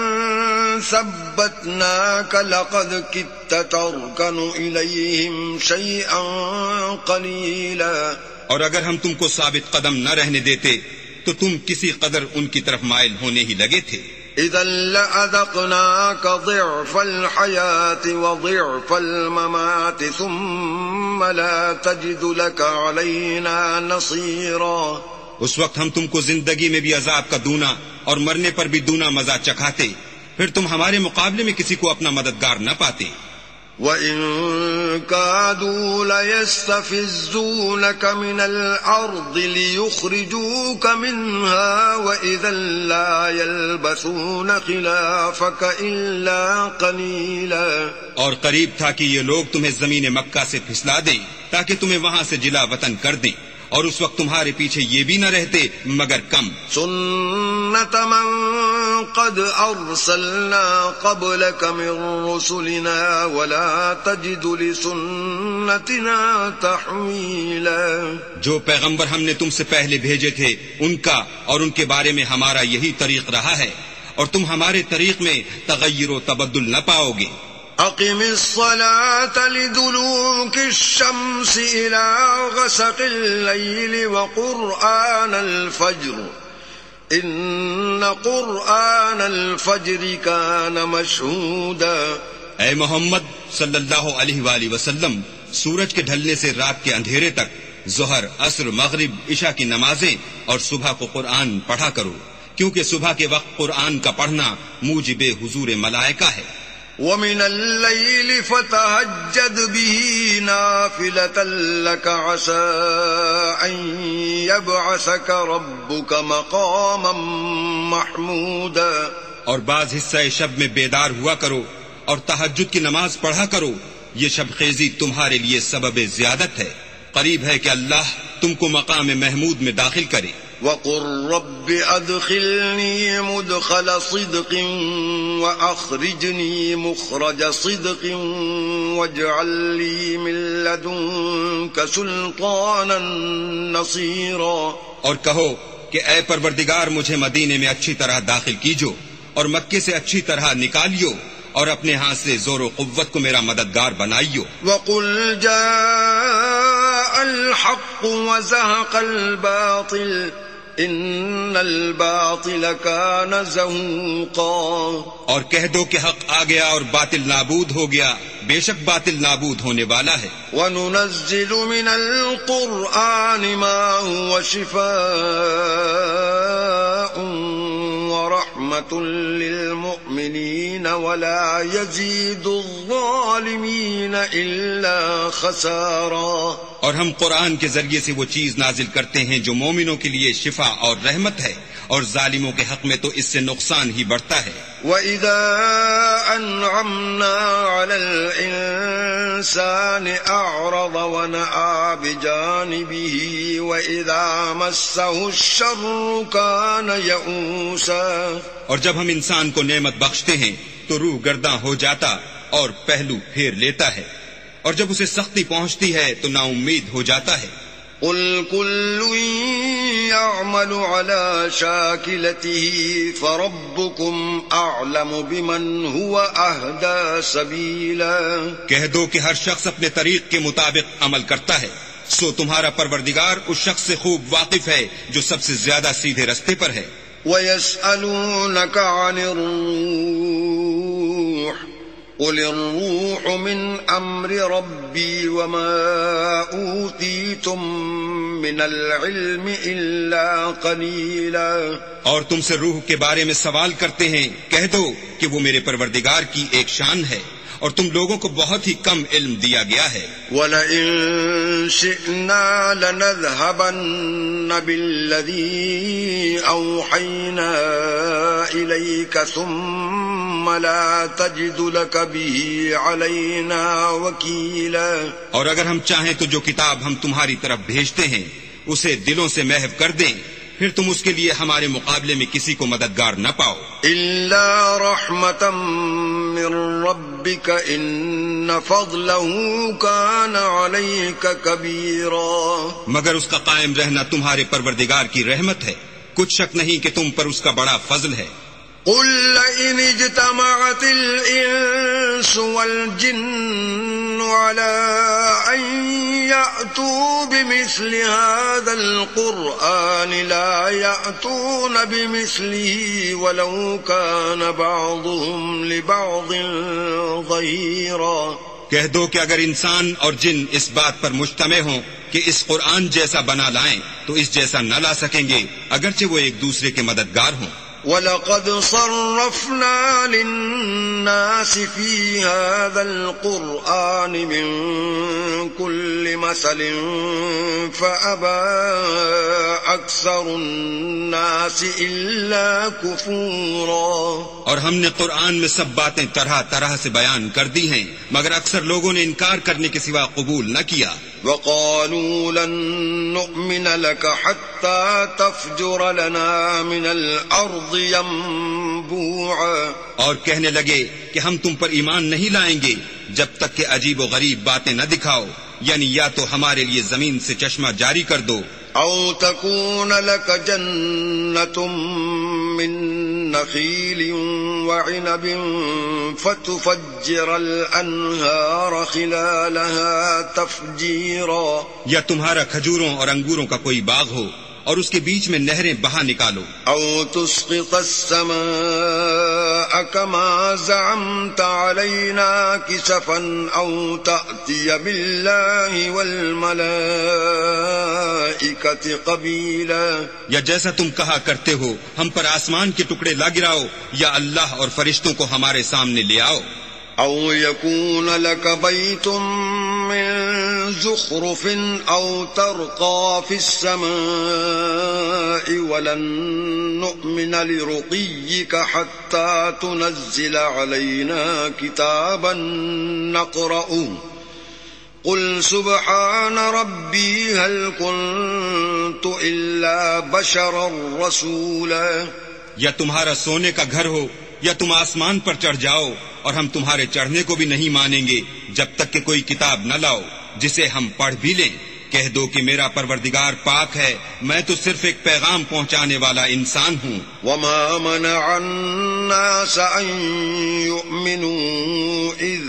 ثبتناك لقد كدت تركن اليهم شيئا قليلا. اور اگر ہم تم کو ثابت قدم نہ رہنے دیتے تو تم کسی قدر ان کی طرف مائل ہونے ہی لگے تھے. اذا لأذقناك ضعف الحياة وضعف الممات ثم لا تجد لك علينا نصيرا. اس وقت ہم تم کو زندگی میں بھی عذاب کا دونا اور مرنے پر بھی دونا مزہ چکھاتے، پھر تم ہمارے مقابلے میں کسی کو اپنا مددگار نہ پاتے. وَإِن كَادُوا لَيَسْتَفِزُّونَكَ مِنَ الْأَرْضِ لِيُخْرِجُوكَ مِنْهَا وَإِذًا لَا يَلْبَثُونَ خِلَافَكَ إِلَّا قَلِيلًا. اور قریب تھا کہ یہ لوگ تمہیں زمین مکہ سے پھسلا دیں تاکہ تمہیں وہاں سے جلا وطن کر دیں، اور اس وقت تمہارے پیچھے یہ بھی نہ رہتے مگر کم. سنت من قد ارسلنا قبلك من رسلنا ولا تجد لسنتنا تحویلا. جو پیغمبر ہم نے تم سے پہلے بھیجے تھے ان کا اور ان کے بارے میں ہمارا یہی طریق رہا ہے، اور تم ہمارے طریق میں تغیر و تبدل نہ پاؤ گے. اقم الصلاة لدلوك الشمس الى غسق الليل وقرآن الفجر ان قرآن الفجر كان مشهودا. اے محمد صلی اللہ علیہ وآلہ وسلم، سورج کے ڈھلنے سے رات کے اندھیرے تک ظہر، عصر، مغرب، عشاء کی نمازیں اور صبح کو قرآن پڑھا کرو، کیونکہ صبح کے وقت قرآن کا پڑھنا موجب حضور ملائکہ ہے. وَمِنَ اللَّيْلِ فَتَهَجَّدْ بِهِ نَافِلَةً لَكَ عَسَىٰ أَن يَبْعَثَكَ رَبُّكَ مَقَامًا مَحْمُودًا. اور بعض حصہ شب میں بیدار ہوا کرو اور تہجد کی نماز پڑھا کرو، یہ شب خیزی تمہارے لیے سبب زیادت ہے. قریب ہے کہ اللہ تم کو مقام محمود میں داخل کرے. وَقُلْ رَبِّ أَدْخِلْنِي مُدْخَلَ صِدْقٍ وَأَخْرِجْنِي مُخْرَجَ صِدْقٍ وَاجْعَل لِّي مِن لَّدُنكَ سُلْطَانًا نَّصِيرًا. اور کہو کہ اے پروردگار مجھے مدینے میں اچھی طرح داخل کیجو اور مکے سے اچھی طرح نکالیو اور اپنے ہاتھ سے زور و قوت کو میرا مددگار بنائیو. وَقُلْ جَاءَ الْحَقُّ وَزَهَقَ الْبَاطِلُ ان الباطل کان زہوقا. اور کہہ دو کہ حق آ گیا اور باطل نابود ہو گیا، بے شک باطل نابود ہونے والا ہے. وَنُنَزِّلُ مِنَ الْقُرْآنِ مَا هُوَ شِفَاءٌ وَرَحْمَةٌ لِّلْمُؤْمِنِينَ وَلَا يَزِيدُ الظَّالِمِينَ إِلَّا خَسَارًا. اور ہم قرآن کے ذریعے سے وہ چیز نازل کرتے ہیں جو مومنوں کے لیے شفا اور رحمت ہے، اور ظالموں کے حق میں تو اس سے نقصان ہی بڑھتا ہے. وَإِذَا أَنْعَمْنَا عَلَى الْإِنسَانِ أَعْرَضَ وَنَأَىٰ بِجَانِبِهِ وَإِذَا مَسَّهُ الشَّرُّ كَانَ يَئُوسًا. اور جب ہم انسان کو نعمت بخشتے ہیں تو روح گرداں ہو جاتا اور پہلو پھیر لیتا ہے، اور جب اسے سختی پہنچتی ہے تو نا امید ہو جاتا ہے. قُلْ كُلٌّ يَعْمَلُ عَلَى شَاكِلَتِهِ فَرَبُّكُمْ أَعْلَمُ بِمَنْ هُوَ أَهْدَىٰ سَبِيلًا. کہہ دو کہ ہر شخص اپنے طریق کے مطابق عمل کرتا ہے، سو تمہارا پروردگار اس شخص سے خوب واقف ہے جو سب سے زیادہ سیدھے رستے پر ہے. وَيَسْأَلُونَكَ عَنِ الرُّوحِ قُلِ الرُّوحُ مِنْ أَمْرِ رَبِّي وَمَا أُوتِيتُم مِّنَ الْعِلْمِ إِلَّا قَلِيلًا. اور تم سے روح کے بارے میں سوال کرتے ہیں، کہہ دو کہ وہ میرے پروردگار کی ایک شان ہے اور تم لوگوں کو بہت ہی کم علم دیا گیا ہے. وَلَئِن شِئْنَا لَنَذْهَبَنَّ بِالَّذِي أَوْحَيْنَا إِلَيْكَ ثُمَّ لَا تَجِدُ لَكَ بِهِ عَلَيْنَا وَكِيلًا. اور اگر ہم چاہیں تو جو کتاب ہم تمہاری طرف بھیجتے ہیں اسے دلوں سے محو کر دیں، پھر تم اس کے لیے ہمارے مقابلے میں کسی کو مددگار نہ پاؤ. إِلَّا رَحْمَةً مِّن رَّبِّكَ إِنَّ فَضْلَهُ كَانَ عَلَيْكَ كَبِيرًا. مگر اس کا قائم رہنا تمہارے پروردگار کی رحمت ہے، کچھ شک نہیں کہ تم پر اس کا بڑا فضل ہے. قُل لَّئِنِ اجْتَمَعَتِ الْإِنسُ وَالْجِنُّ عَلَىٰ أَن يَأْتُوا بِمِثْلِ هَٰذَا الْقُرْآنِ لَا يَأْتُونَ بِمِثْلِهِ وَلَوْ كَانَ بَعْضُهُمْ لِبَعْضٍ ظَهِيرًا. کہہ دو کہ اگر انسان اور جن اس بات پر مجتمع ہوں کہ اس قرآن جیسا بنا لائیں تو اس جیسا نہ لا سکیں گے، اگرچہ وہ ایک دوسرے کے مددگار ہوں. وَلَقَدْ صَرَّفْنَا لِلنَّاسِ فِي هَذَا الْقُرْآنِ مِنْ كُلِّ مَثَلٍ فَأَبَى أَكْثَرُ النَّاسِ إِلَّا كُفُورًا. اور ہم نے قرآن میں سب باتیں طرح طرح سے بیان کر دی ہیں، مگر اکثر لوگوں نے انکار کرنے کے سوا قبول نہ کیا. وَقَالُوا لَن نُؤْمِنَ لَكَ حَتَّى تَفْجُرَ لَنَا مِنَ الْأَرْضِ يَنبُوعًا. اور کہنے لگے کہ ہم تم پر ایمان نہیں لائیں گے جب تک کہ عجیب و غریب باتیں نہ دکھاؤ، یعنی یا تو ہمارے لیے زمین سے چشمہ جاری کر دو، أو تكون لك جنة من نخيل وعنب فتفجر الأنهار خلالها تفجيرا. یا تمہارا کھجوروں اور انگوروں کا کوئی باغ ہو اور اس کے بیچ میں نہریں بہا نکالو. أو تسقط السماء كما زعمت علينا كسفا أو تأتي بالله والملائكة قبيلا. یا جیسا تم کہا کرتے ہو ہم پر آسمان کے ٹکڑے لا گراؤ، یا اللہ اور فرشتوں کو ہمارے سامنے لے آؤ. أو يكون لك بيت من زخرف أو ترقى في السماء ولن نؤمن لرقيك حتى تنزل علينا كتابا نقرأه قل سبحان ربي هل كنت إلا بشرا رسولا. یا تمہارا سونے کا گھر ہو یا تم آسمان پر چڑھ جاؤ، اور ہم تمہارے چڑھنے کو بھی نہیں مانیں گے جب تک کہ کوئی کتاب نہ لاؤ جسے ہم پڑھ بھی لیں. کہہ دو کہ میرا پروردگار پاک ہے، میں تو صرف ایک پیغام پہنچانے والا انسان ہوں. وما منع الناس ان يؤمنوا اذ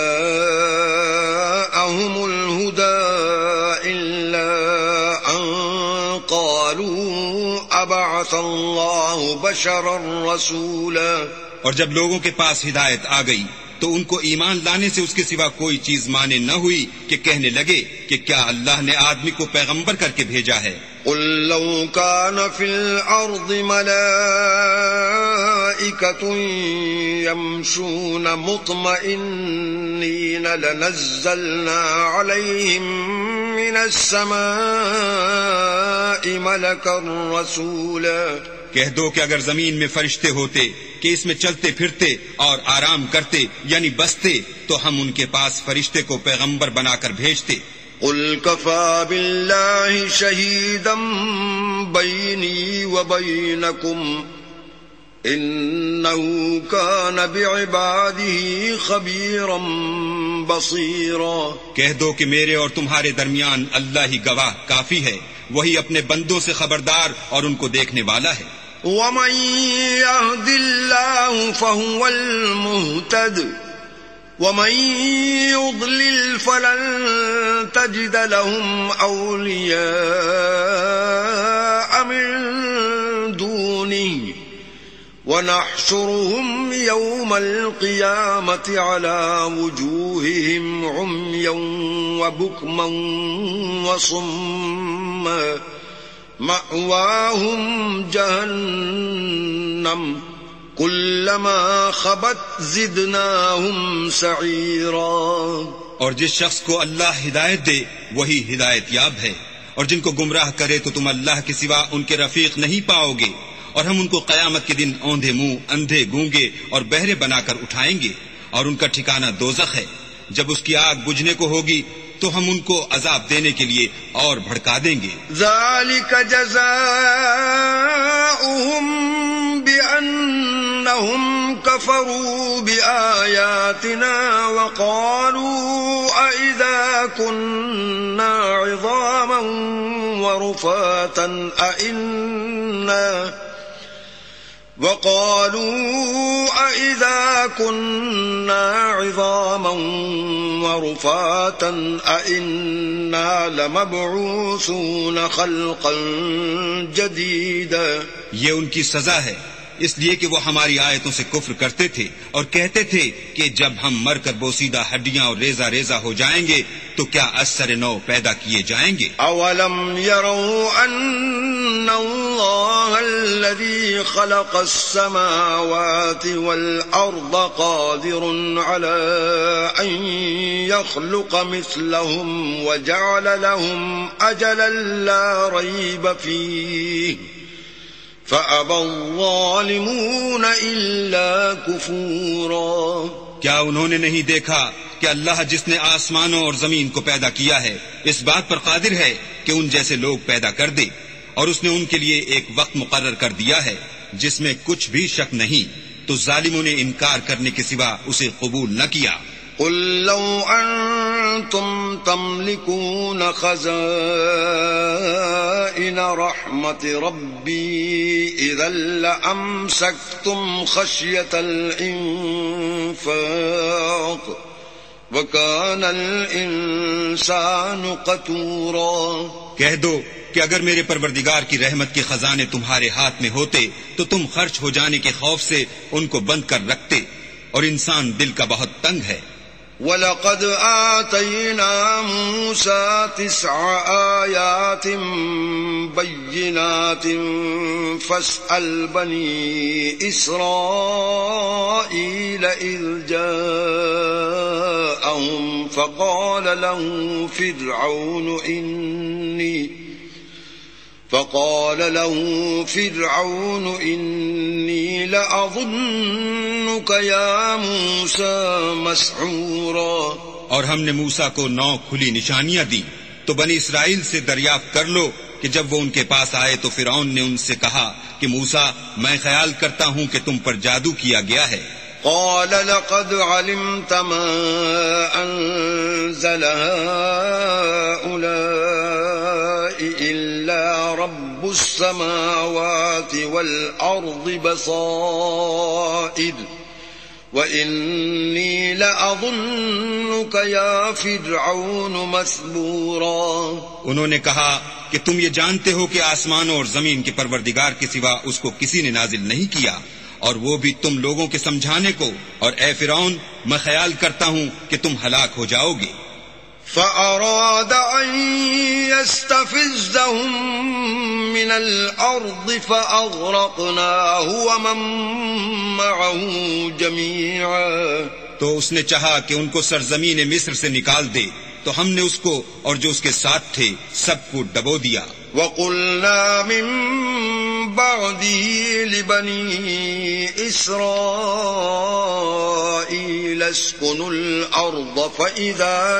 جاءهم الهدى الا ان قالوا ابعث الله بشرا رسولا. اور جب لوگوں کے پاس ہدایت آ گئی تو ان کو ایمان لانے سے اس کے سوا کوئی چیز مانے نہ ہوئی کہ کہنے لگے کہ کیا اللہ نے آدمی کو پیغمبر کر کے بھیجا ہے. قل لو كان في الأرض ملائكة يمشون مطمئنين لنزلنا عليهم من السماء ملكا رسولا. کہہ دو کہ اگر زمین میں فرشتے ہوتے کہ اس میں چلتے پھرتے اور آرام کرتے یعنی بستے تو ہم ان کے پاس فرشتے کو پیغمبر بنا کر بھیجتے. قل كفى بالله شهيدا بيني وبينكم إنه كان بعباده خبيرا بصيرا. کہہ دو کہ میرے اور تمہارے درمیان اللہ ہی گواہ کافی ہے، وہی اپنے بندوں سے خبردار اور ان کو دیکھنے والا ہے. ومن يهد الله فهو المهتد ومن يضلل فلن تجد لهم أولياء من دونه ونحشرهم يوم القيامة على وجوههم عميا وبكما وصما مأواهم جهنم كلما خبت زدناهم سعيرا. اور جس شخص کو اللہ ہدایت دے وہی ہدایت یاب ہے، اور جن کو گمراہ کرے تو تم اللہ کے سوا ان کے رفیق نہیں پاؤ گے. اور ہم ان کو قیامت کے دن اوندھے منہ، اندھے گونگے اور بہرے بنا کر اٹھائیں گے، اور ان کا ٹھکانہ دوزخ ہے. جب اس کی آگ بجھنے کو ہوگی تو ہم ان کو عذاب دینے کے لیے اور بھڑکا دیں گے. ذالک جزاؤہم بأنہم کفروا بآیاتنا وقالوا أئذا كنا عظاما ورفاتا أئنا وقالوا أئذا كنا عظاما ورفاتا أئنا لمبعوثون خلقا جديدا. یہ ان کی سزا ہے اس لیے کہ وہ ہماری آیتوں سے کفر کرتے تھے اور کہتے تھے کہ جب ہم مر کر بوسیدہ ہڈیاں اور ریزہ ریزہ ہو جائیں گے تو کیا اثر نو پیدا کیے جائیں گے؟ اولم يروا ان اللہ الذي خلق السماوات والارض قادر على ان يخلق مثلهم وجعل لهم اجلا لا ريب فيه فأبى الظالمون إلا كفورا۔ کیا انہوں نے نہیں دیکھا کہ اللہ جس نے آسمانوں اور زمین کو پیدا کیا ہے اس بات پر قادر ہے کہ ان جیسے لوگ پیدا کر دے، اور اس نے ان کے لیے ایک وقت مقرر کر دیا ہے جس میں کچھ بھی شک نہیں، تو ظالموں نے انکار کرنے کے سوا اسے قبول نہ کیا۔ قل لو أنتم تملكون خزائن رحمة ربي إذا لأمسكتم خشية الإنفاق وكان الإنسان قتورا۔ کہہ دو کہ اگر میرے پروردگار کی رحمت کے خزانے تمہارے ہاتھ میں ہوتے تو تم خرچ ہو جانے کے خوف سے ان کو بند کر رکھتے، اور انسان دل کا بہت تنگ ہے۔ وَلَقَدْ آتَيْنَا مُوسَى تِسْعَ آيَاتٍ بَيِّنَاتٍ فَاسْأَلْ بَنِي إِسْرَائِيلَ إِذْ جَاءَهُمْ فَقَالَ لَهُ فِرْعَوْنُ إِنِّي فقال له فرعون إني لأظنك يا موسى مسحورا۔ اور ہم نے موسیٰ کو نو کھلی نشانیاں دی، تو بنی اسرائیل سے دریافت کر لو کہ جب وہ ان کے پاس آئے تو فرعون نے ان سے کہا کہ موسیٰ میں خیال کرتا ہوں کہ تم پر جادو کیا گیا ہے۔ قال لقد علمت ما أنزل هؤلاء إلا رب السماوات والأرض بصائر وإني لأظنك يا فرعون مثبورا۔ انہوں نے کہا کہ تم یہ جانتے ہو کہ آسمانوں اور زمین کے پروردگار کے سوا اس کو کسی نے نازل نہیں کیا، اور وہ بھی تم لوگوں کے سمجھانے کو، اور اے فرعون میں خیال کرتا ہوں کہ تم ہلاک ہو جاؤ گے۔ فأراد أن يستفزهم من الأرض فأغرقناه ومن معه جميعا۔ تو اس نے چاہا کہ ان کو سرزمین مصر سے نکال دے، تو ہم نے اس کو اور جو اس کے ساتھ تھے سب کو ڈبو دیا۔ وَقُلْنَا مِن بَعْدِهِ لِبَنِي إِسْرَائِيلَ اسْكُنُوا الْأَرْضَ فَإِذَا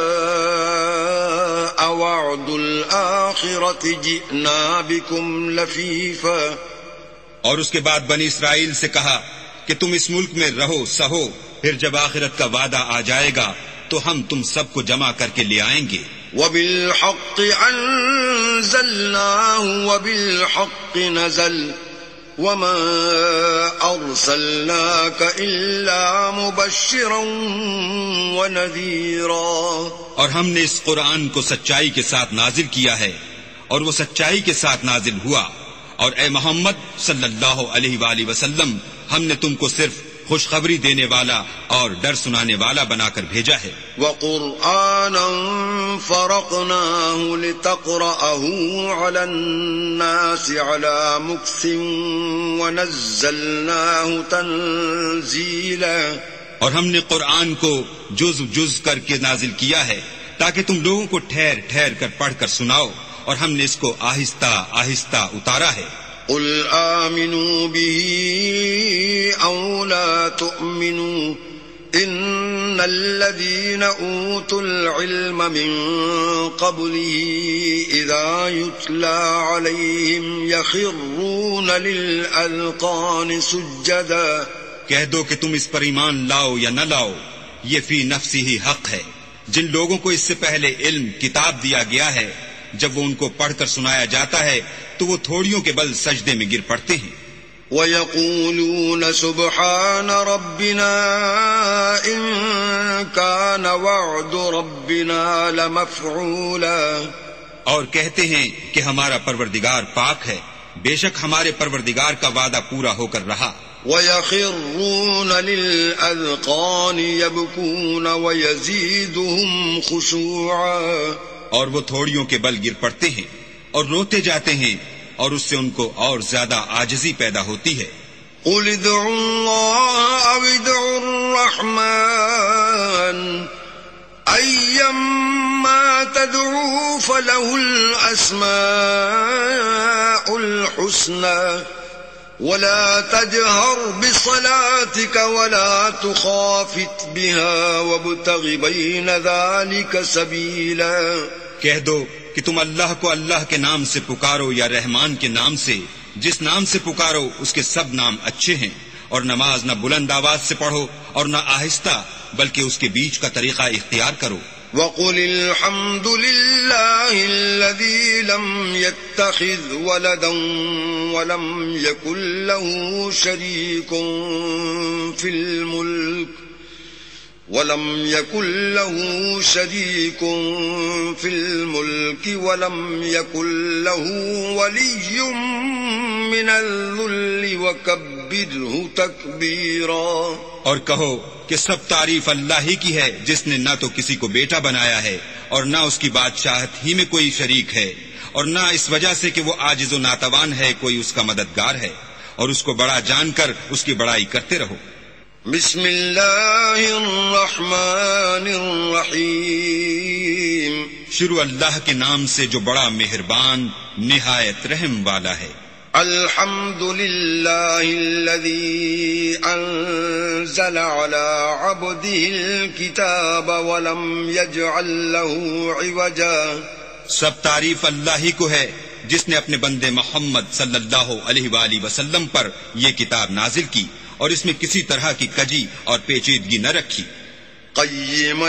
جَاءَ وَعْدُ الْآخِرَةِ جِئْنَا بِكُمْ لَفِيفًا۔ اور اس کے بعد بنی اسرائیل سے کہا کہ تم اس ملک میں رہو سہو، پھر جب آخرت کا وعدہ آ جائے گا تو ہم تم سب کو جمع کر کے لے آئیں گے۔ وَبِالْحَقِّ أَنزَلْنَاهُ وَبِالْحَقِّ نَزَلَ وَمَا أَرْسَلْنَاكَ إِلَّا مُبَشِّرًا وَنَذِيرًا۔ اور ہم نے اس قرآن کو سچائی کے ساتھ نازل کیا ہے، اور وہ سچائی کے ساتھ نازل ہوا، اور اے محمد صلی اللہ علیہ وآلہ وسلم ہم نے تم کو صرف خوشخبری دینے والا اور ڈر سنانے والا بنا کر بھیجا ہے۔ وَقُرْآنًا فَرَقْنَاهُ لِتَقْرَأَهُ عَلَى النَّاسِ عَلَى مُكْثٍ وَنَزَّلْنَاهُ تَنزِيلًا۔ اور ہم نے قرآن کو جز جز کر کے نازل کیا ہے تاکہ تم لوگوں کو ٹھہر ٹھہر کر پڑھ کر سناؤ، اور ہم نے اس کو آہستہ آہستہ اتارا ہے۔ قل آمنوا به أو لا تؤمنوا إن الذين أوتوا العلم من قبله إذا يتلى عليهم يخرون للأذقان سجدا۔ کہہ دو کہ تم اس پر ایمان لاؤ یا نہ لاؤ، یہ فی نفسی ہی حق ہے۔ جن لوگوں کو اس سے پہلے علم کتاب دیا گیا ہے، جب وہ ان کو پڑھ کر سنایا جاتا ہے تو وہ تھوڑیوں کے بل سجدے میں گر پڑتے ہیں۔ وَيَقُولُونَ سُبْحَانَ رَبِّنَا إِن كَانَ وَعْدُ رَبِّنَا لَمَفْعُولًا۔ اور کہتے ہیں کہ ہمارا پروردگار پاک ہے، بے شک ہمارے پروردگار کا وعدہ پورا ہو کر رہا. وَيَخِرُّونَ لِلْأَذْقَانِ يَبْكُونَ وَيَزِيدُهُمْ خُشُوعًا، اور وہ تھوڑیوں کے بل گر پڑتے ہیں اور روتے جاتے ہیں، اور اس سے ان کو اور زیادہ عاجزی پیدا ہوتی ہے. قُلِ ادْعُوا اللَّهَ أَوِ ادْعُوا الرَّحْمَنَ أَيَّمَّا تَدْعُوا فَلَهُ الْأَسْمَاءُ الْحُسْنَى وَلَا تَجْهَرْ بِصَلَاتِكَ وَلَا تُخَافِتْ بِهَا وَابْتَغِ بَيْنَ ذَلِكَ سَبِيلًا. کہہ دو کہ تم اللہ کو اللہ کے نام سے پکارو یا رحمان کے نام سے، جس نام سے پکارو اس کے سب نام اچھے ہیں، اور نماز نہ بلند آواز سے پڑھو اور نہ آہستہ، بلکہ اس کے بیچ کا طریقہ اختیار کرو. وَقُلِ الْحَمْدُ لِلَّهِ الَّذِي لَمْ يَتَّخِذْ وَلَدًا وَلَمْ يَكُنْ لَهُ شَرِيكٌ فِي الْمُلْكِ وَلَمْ يَكُنْ لَهُ شَرِيكٌ فِي الْمُلْكِ وَلَمْ يَكُنْ لَهُ وَلِيٌّ مِّنَ الذُّلِّ وَكَبِّرْهُ تَكْبِيرًا. اور کہو کہ سب تعریف اللہ ہی کی ہے، جس نے نہ تو کسی کو بیٹا بنایا ہے اور نہ اس کی بادشاہت ہی میں کوئی شریک ہے، اور نہ اس وجہ سے کہ وہ عاجز و ناتوان ہے کوئی اس کا مددگار ہے، اور اس کو بڑا جان کر اس کی بڑائی کرتے رہو. بسم اللہ الرحمن الرحیم. شروع اللہ کے نام سے جو بڑا مہربان نہایت رحم والا ہے. الحمد للہ الذی انزل على عبده الكتاب ولم يجعل له عوجا. سب تعریف اللہ ہی کو ہے جس نے اپنے بندے محمد صلی اللہ علیہ وآلہ وسلم پر یہ کتاب نازل کی اور اس میں کسی طرح کی کجی اور پیچیدگی نہ رکھی. قیما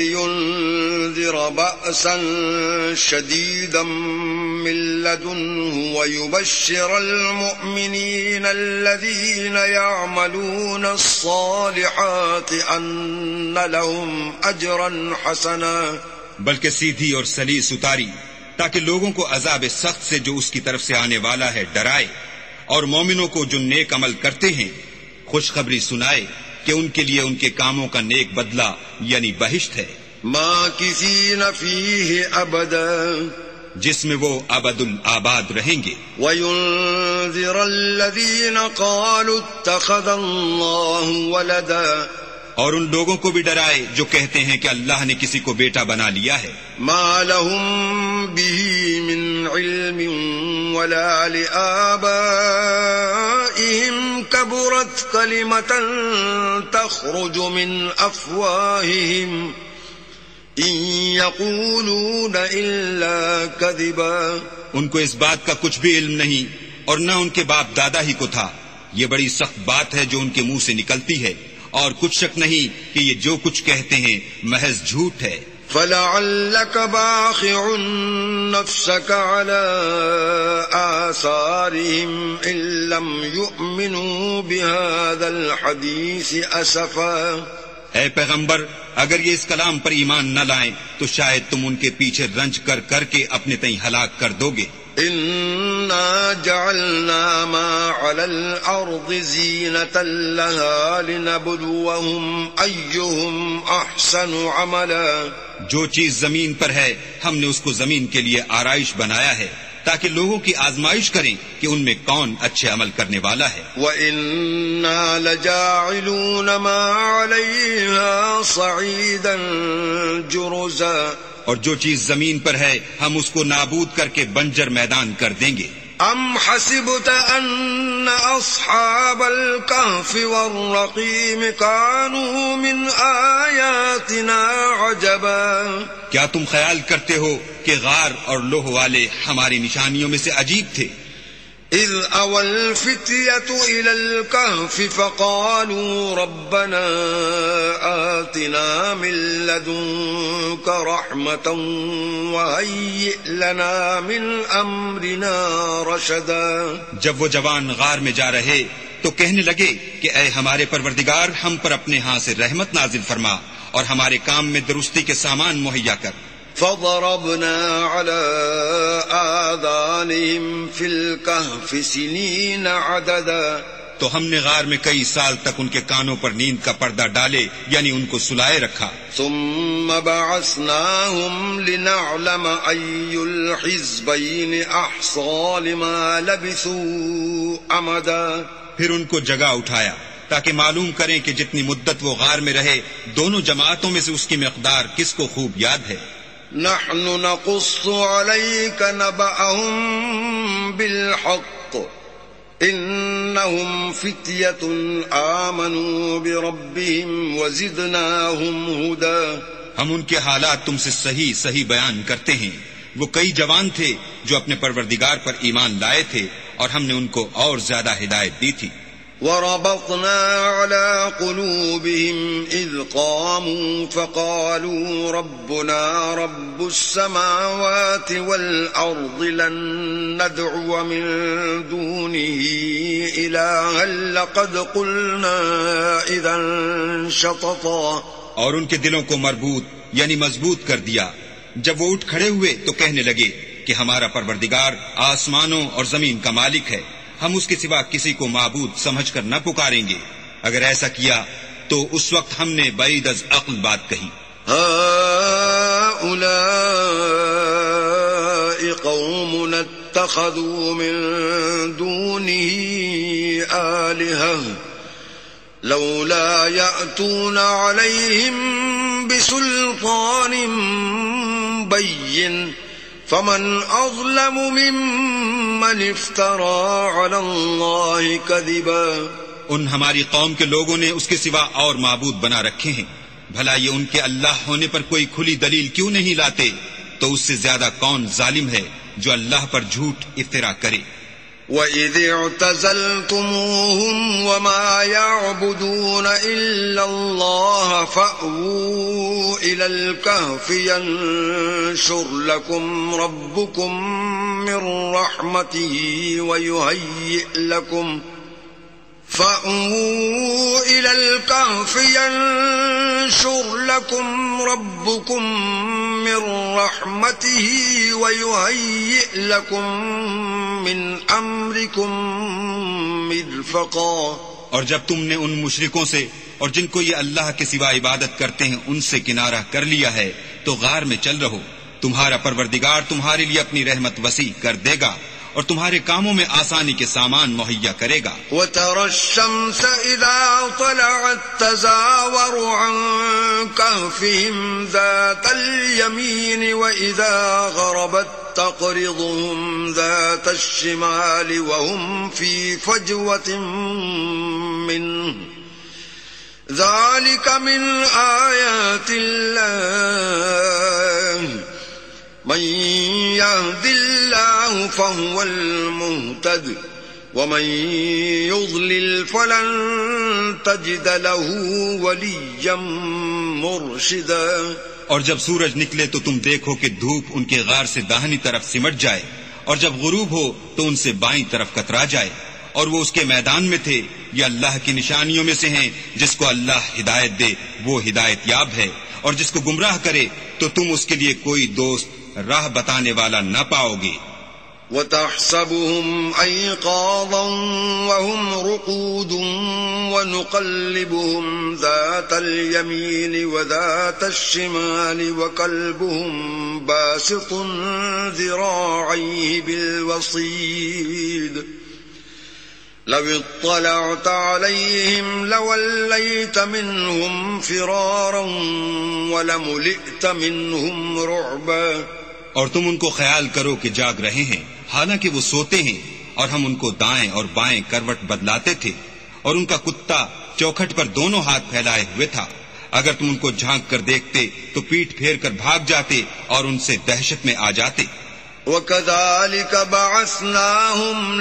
لینذر بأسا شدیدا من لدنه ویبشر المؤمنین الذین یعملون الصالحات ان لهم اجرا حسنا. بلکہ سیدھی اور سلیس اتاری تاکہ لوگوں کو عذاب سخت سے جو اس کی طرف سے آنے والا ہے ڈرائے، اور مومنوں کو جو نیک عمل کرتے ہیں خوشخبری سنائے کہ ان کے لیے ان کے کاموں کا نیک بدلہ یعنی بہشت ہے. ماکثین فیہ ابدا، جس میں وہ ابد الآباد رہیں گے. وینذر الذین قالوا اتخذ اللہ ولدا، اور ان لوگوں کو بھی ڈرائے جو کہتے ہیں کہ اللہ نے کسی کو بیٹا بنا لیا ہے. ما لهم به من علم ولا لآبائهم كبرت كلمة تخرج من أفواههم إن يقولون إلا كذبا. ان کو اس بات کا کچھ بھی علم نہیں اور نہ ان کے باپ دادا ہی کو تھا. یہ بڑی سخت بات ہے جو ان کے منہ سے نکلتی ہے، اور کچھ شک نہیں کہ یہ جو کچھ کہتے ہیں محض جھوٹ ہے. فَلَعَلَّكَ بَاخِعٌ نَفْسَكَ عَلَىٰ آثَارِهِمْ إِن لَّمْ يُؤْمِنُوا بِهَٰذَا الْحَدِيثِ أَسَفًا. اے پیغمبر، اگر یہ اس کلام پر ایمان نہ لائیں تو شاید تم ان کے پیچھے رنج کر کر کے اپنے تئیں ہلاک کر دو گے. إِنَّا جَعَلْنَا مَا عَلَى الْأَرْضِ زِينَةً لَهَا لِنَبْلُوَهُمْ أَيُّهُمْ أَحْسَنُ عَمَلًا. جو چیز زمین پر ہے ہم نے اس کو زمین کے لیے آرائش بنایا ہے تاکہ لوگوں کی آزمائش کریں کہ ان میں کون اچھے عمل کرنے والا ہے. وَإِنَّا لَجَاعِلُونَ مَا عَلَيْهَا صَعِيدًا جُرُزًا. اور جو چیز زمین پر ہے ہم اس کو نابود کر کے بنجر میدان کر دیں گے. ام حسبت ان اصحاب الكهف والرقیم كانوا من آیاتنا عجبا. کیا تم خیال کرتے ہو کہ غار اور لوح والے ہماری نشانیوں میں سے عجیب تھے؟ اذ اوى الفتية الى الكهف فقالوا ربنا آتنا من لدنك رحمة وهيئ لنا من امرنا رشدا. جب وہ جوان غار میں جا رہے تو کہنے لگے کہ اے ہمارے پروردگار، ہم پر اپنے ہاں سے رحمت نازل فرما اور ہمارے کام میں درستی کے سامان مہیا کر. فضربنا على آذانهم في الكهف سنين عددا تو ہم نے غار میں کئی سال تک ان کے کانوں پر نیند کا پردہ ڈالے یعنی ان کو سلائے رکھا. ثم بعثناهم لنعلم أي الحزبين أحصى لما لبثوا أمدا پھر ان کو جگہ اٹھایا تاکہ معلوم کریں کہ جتنی مدت وہ غار میں رہے دونوں جماعتوں میں سے اس کی مقدار کس کو خوب یاد ہے. نحن نقص عليك نبأهم بالحق انهم فتية آمنوا بربهم وزدناهم هدى ہم ان کے حالات تم سے صحیح صحیح بیان کرتے ہیں. وہ کئی جوان تھے جو اپنے پروردگار پر ایمان لائے تھے اور ہم نے ان کو اور زیادہ ہدایت دی تھی. وربطنا على قلوبهم إذ قاموا فقالوا ربنا رب السماوات والأرض لن ندعو من دونه إلها لقد قلنا إذا شططا اور ان کے دلوں کو مربوط یعنی مضبوط کر دیا. جب وہ اٹھ کھڑے ہوئے تو کہنے لگے کہ ہمارا پروردگار آسمانوں اور زمین کا مالک ہے، ہم اس کے سوا کسی کو معبود سمجھ کر نہ پکاریں گے. اگر ایسا کیا تو اس وقت ہم نے بعید از عقل بات کہی. هؤلاء قوم اتخذوا من دونه آلهة لولا يأتون عليهم بسلطان بين فمن أظلم ممن افترى على الله كذبا ان ہماری قوم کے لوگوں نے اس کے سوا اور معبود بنا رکھے ہیں. بھلا یہ ان کے اللہ ہونے پر کوئی کھلی دلیل کیوں نہیں لاتے؟ تو اس سے زیادہ کون ظالم ہے جو اللہ پر جھوٹ افترا کرے. وَإِذِ اعْتَزَلْتُمُوهُمْ وَمَا يَعْبُدُونَ إِلَّا اللَّهَ فَأْوُوا إِلَى الْكَهْفِ يَنشُرْ لَكُمْ رَبُّكُمْ مِنْ رَحْمَتِهِ وَيُهَيِّئْ لَكُمْ فَأْوُوا إِلَى الْكَهْفِ يَنشُرْ لَكُمْ رَبُّكُمْ مِنْ رَحْمَتِهِ وَيُهَيِّئْ لَكُمْ مِنْ أَمْرِكُمْ مِرْفَقًا اور جب تم نے ان مشرکوں سے اور جن کو یہ اللہ کے سوا عبادت کرتے ہیں ان سے کنارہ کر لیا ہے تو غار میں چل رہو. تمہارا پروردگار تمہارے لیے اپنی رحمت وسیع کر دے گا اور تمہارے کاموں میں آسانی کے سامان مہیا کرے گا. وَتَرَى الشَّمْسَ إِذَا طَلَعَتْ تَزَاوَرُ عَنْ كَهْفِهِمْ ذَاتَ الْيَمِينِ وَإِذَا غَرَبَتْ تَقْرِضُهُمْ ذَاتَ الشِّمَالِ وَهُمْ فِي فَجْوَةٍ مِّنْهُ ذَلِكَ مِنْ آيَاتِ اللَّهِ من يهد الله فهو المهتد ومن يضلل فلن تجد له وليا مرشدا اور جب سورج نکلے تو تم دیکھو کہ دھوپ ان کے غار سے داہنی طرف سمٹ جائے اور جب غروب ہو تو ان سے بائیں طرف کترا جائے اور وہ اس کے میدان میں تھے. یہ اللہ کی نشانیوں میں سے ہیں. جس کو اللہ ہدایت دے وہ ہدایت یاب ہے اور جس کو گمراہ کرے تو تم اس کے لیے کوئی دوست راہ بتانے والا نہ پاؤ گے. وَتَحْسَبُهُمْ أَيْقَاظًا وَهُمْ رُقُودٌ وَنُقَلِّبُهُمْ ذَاتَ الْيَمِينِ وَذَاتَ الشِّمَالِ وَكَلْبُهُمْ بَاسِطٌ ذِرَاعَيْهِ بِالْوَصِيدِ لَوِ اطَّلَعْتَ عَلَيْهِمْ لَوَلَّيْتَ مِنْهُمْ فِرَارًا وَلَمُلِئْتَ مِنْهُمْ رُعْبًا اور تم ان کو خیال کرو کہ جاگ رہے ہیں حالانکہ وہ سوتے ہیں اور ہم ان کو دائیں اور بائیں کروٹ بدلاتے تھے اور ان کا کتا چوکھٹ پر دونوں ہاتھ پھیلائے ہوئے تھا. اگر تم ان کو جھانک کر دیکھتے تو پیٹ پھیر کر بھاگ جاتے اور ان سے دہشت میں آ جاتے. وَكَذَلِكَ بَعَثْنَاهُمْ